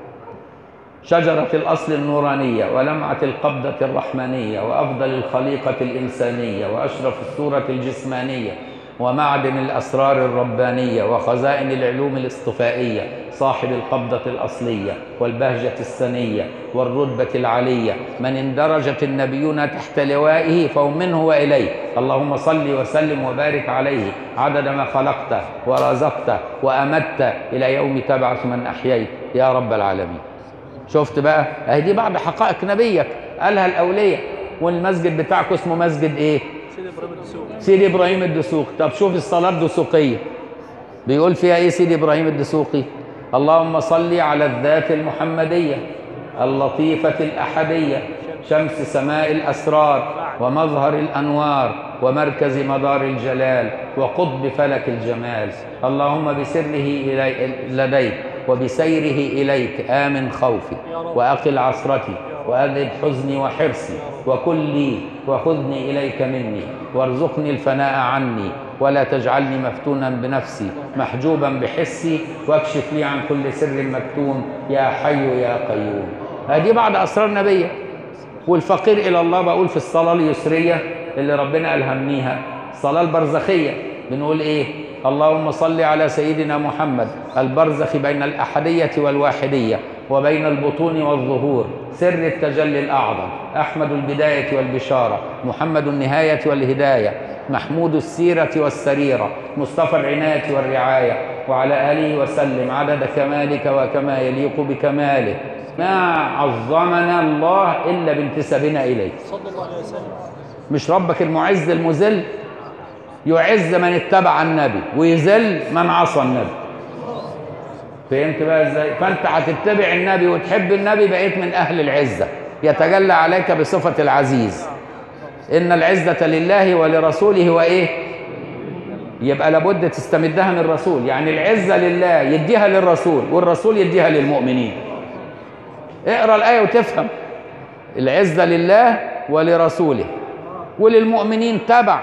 شجرة الأصل النورانية ولمعة القبضة الرحمانية وأفضل الخليقة الإنسانية وأشرف الصورة الجسمانية ومعدن الأسرار الربانية وخزائن العلوم الاصطفائية، صاحب القبضة الأصلية والبهجة السنية والرتبة العلية، من اندرجت النبيون تحت لوائه فهم منه وإليه. اللهم صل وسلم وبارك عليه عدد ما خلقت ورزقت وأمت إلى يوم تبعث من أحييت يا رب العالمين. شفت بقى؟ أهي دي بعض حقائق نبيك قالها الأولية. والمسجد بتاعكم اسمه مسجد إيه؟ سيدي إبراهيم الدسوقي. سيدي إبراهيم الدسوقي. طب شوف الصلاة الدسوقية بيقول فيها إيه سيدي إبراهيم الدسوقي؟ اللهم صل على الذات المحمدية اللطيفة الأحدية، شمس سماء الأسرار ومظهر الأنوار ومركز مدار الجلال وقطب فلك الجمال. اللهم بسره لديك وبسيره إليك آمن خوفي وأقل عثرتي وأذهب حزني وحرصي وكن لي وخذني إليك مني وارزقني الفناء عني ولا تجعلني مفتونا بنفسي محجوبا بحسي واكشف لي عن كل سر مكتوم يا حي يا قيوم. هذه بعض أسرار نبيه. والفقير إلى الله بقول في الصلاة اليسرية اللي ربنا ألهمنيها، الصلاة البرزخية، بنقول إيه؟ اللهم صل على سيدنا محمد البرزخ بين الأحدية والواحدية وبين البطون والظهور، سر التجلي الأعظم، أحمد البداية والبشارة، محمد النهاية والهداية، محمود السيرة والسريرة، مصطفى العناية والرعاية، وعلى آله وسلم عدد كمالك وكما يليق بكماله. ما عظمنا الله إلا بانتسابنا إليه صلى الله عليه وسلم. مش ربك المعز المذل؟ يعز من اتبع النبي ويذل من عصى النبي. فهمت بقى ازاي؟ فانت هتتبع النبي وتحب النبي بقيت من اهل العزه، يتجلى عليك بصفه العزيز. ان العزه لله ولرسوله وايه؟ يبقى لابد تستمدها من الرسول. يعني العزه لله يديها للرسول والرسول يديها للمؤمنين. اقرا الايه وتفهم. العزه لله ولرسوله وللمؤمنين تبع.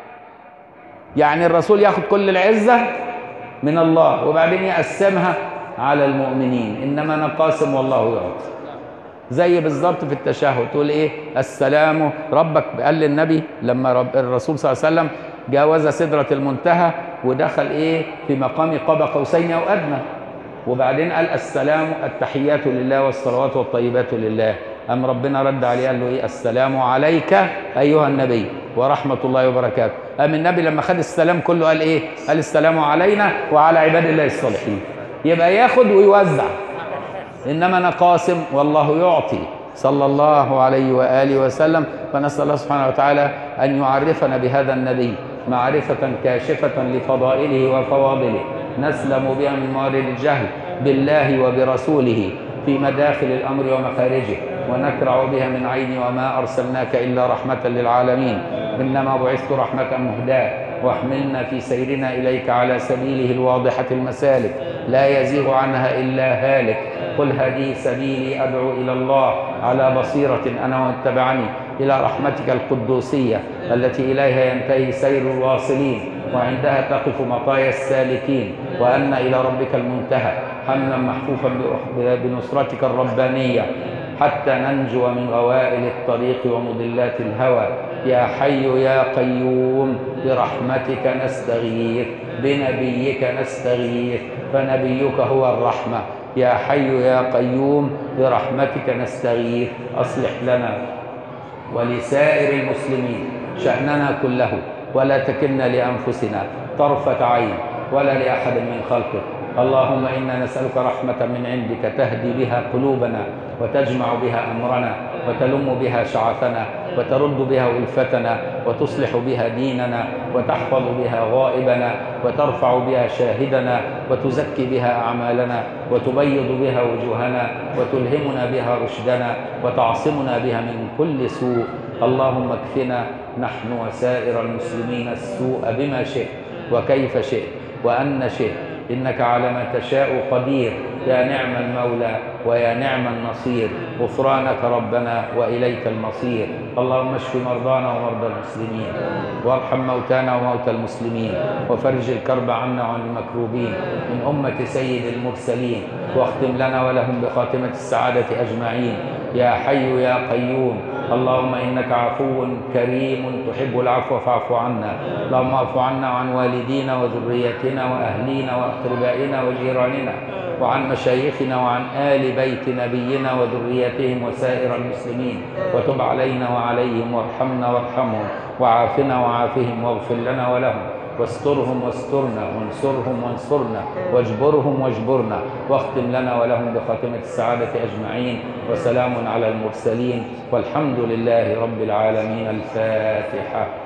يعني الرسول ياخد كل العزه من الله وبعدين يقسمها على المؤمنين، انما انا قاسم والله يعطي. زي بالظبط في التشهد تقول ايه؟ السلام. ربك قال للنبي لما الرسول صلى الله عليه وسلم جاوز سدرة المنتهى ودخل ايه؟ في مقام قاب قوسين او ادنى، وبعدين قال السلام التحيات لله والصلوات والطيبات لله. أم ربنا رد عليه قال له ايه؟ السلام عليك ايها النبي ورحمة الله وبركاته. أم النبي لما خد السلام كله قال ايه؟ قال السلام علينا وعلى عباد الله الصالحين. يبقى ياخد ويوزع، انما انا قاسم والله يعطي صلى الله عليه وآله وسلم. فنسأل الله سبحانه وتعالى أن يعرفنا بهذا النبي معرفة كاشفة لفضائله وفواضله نسلم بها من موارد الجهل بالله وبرسوله في مداخل الأمر ومخارجه، ونكرع بها من عين وما أرسلناك إلا رحمة للعالمين، إنما بعثت رحمة مهداة. واحملنا في سيرنا إليك على سبيله الواضحة المسالك لا يزيغ عنها إلا هالك. قل هذه سبيلي أدعو إلى الله على بصيرة أنا ومن اتبعني إلى رحمتك القدوسية التي إليها ينتهي سير الواصلين وعندها تقف مطايا السالكين، وأن إلى ربك المنتهى، حملا محفوفا بنصرتك الربانية حتى ننجو من غوائل الطريق ومضلات الهوى. يا حي يا قيوم برحمتك نستغيث بنبيك نستغيث فنبيك هو الرحمة. يا حي يا قيوم برحمتك نستغيث أصلح لنا ولسائر المسلمين شأننا كله ولا تكلنا لأنفسنا طرفة عين ولا لأحد من خلقك. اللهم إنا نسألك رحمة من عندك تهدي بها قلوبنا وتجمع بها أمرنا وتلم بها شعثنا وترد بها ألفتنا وتصلح بها ديننا وتحفظ بها غائبنا وترفع بها شاهدنا وتزكي بها أعمالنا وتبيض بها وجوهنا وتلهمنا بها رشدنا وتعصمنا بها من كل سوء. اللهم اكفنا نحن وسائر المسلمين السوء بما شئت وكيف شئت وأن شئت، إنك على ما تشاء قدير. يا نعم المولى ويا نعم النصير. غفرانك ربنا وإليك المصير. اللهم اشف مرضانا ومرضى المسلمين وارحم موتانا وموتى المسلمين وفرج الكرب عنا وعن المكروبين من أمة سيد المرسلين، واختم لنا ولهم بخاتمة السعادة أجمعين. يا حي يا قيوم. اللهم إنك عفو كريم تحب العفو فاعف عنا. اللهم اعف عنا وعن والدينا وذريتنا وأهلينا وأقربائنا وجيراننا وعن مشايخنا وعن آل بيت نبينا وذريتهم وسائر المسلمين، وتب علينا وعليهم وارحمنا وارحمهم وعافنا وعافهم واغفر لنا ولهم واسترهم واسترنا وانصرهم وانصرنا واجبرهم واجبرنا، واختم لنا ولهم بخاتمة السعادة أجمعين، وسلام على المرسلين والحمد لله رب العالمين. الفاتحة.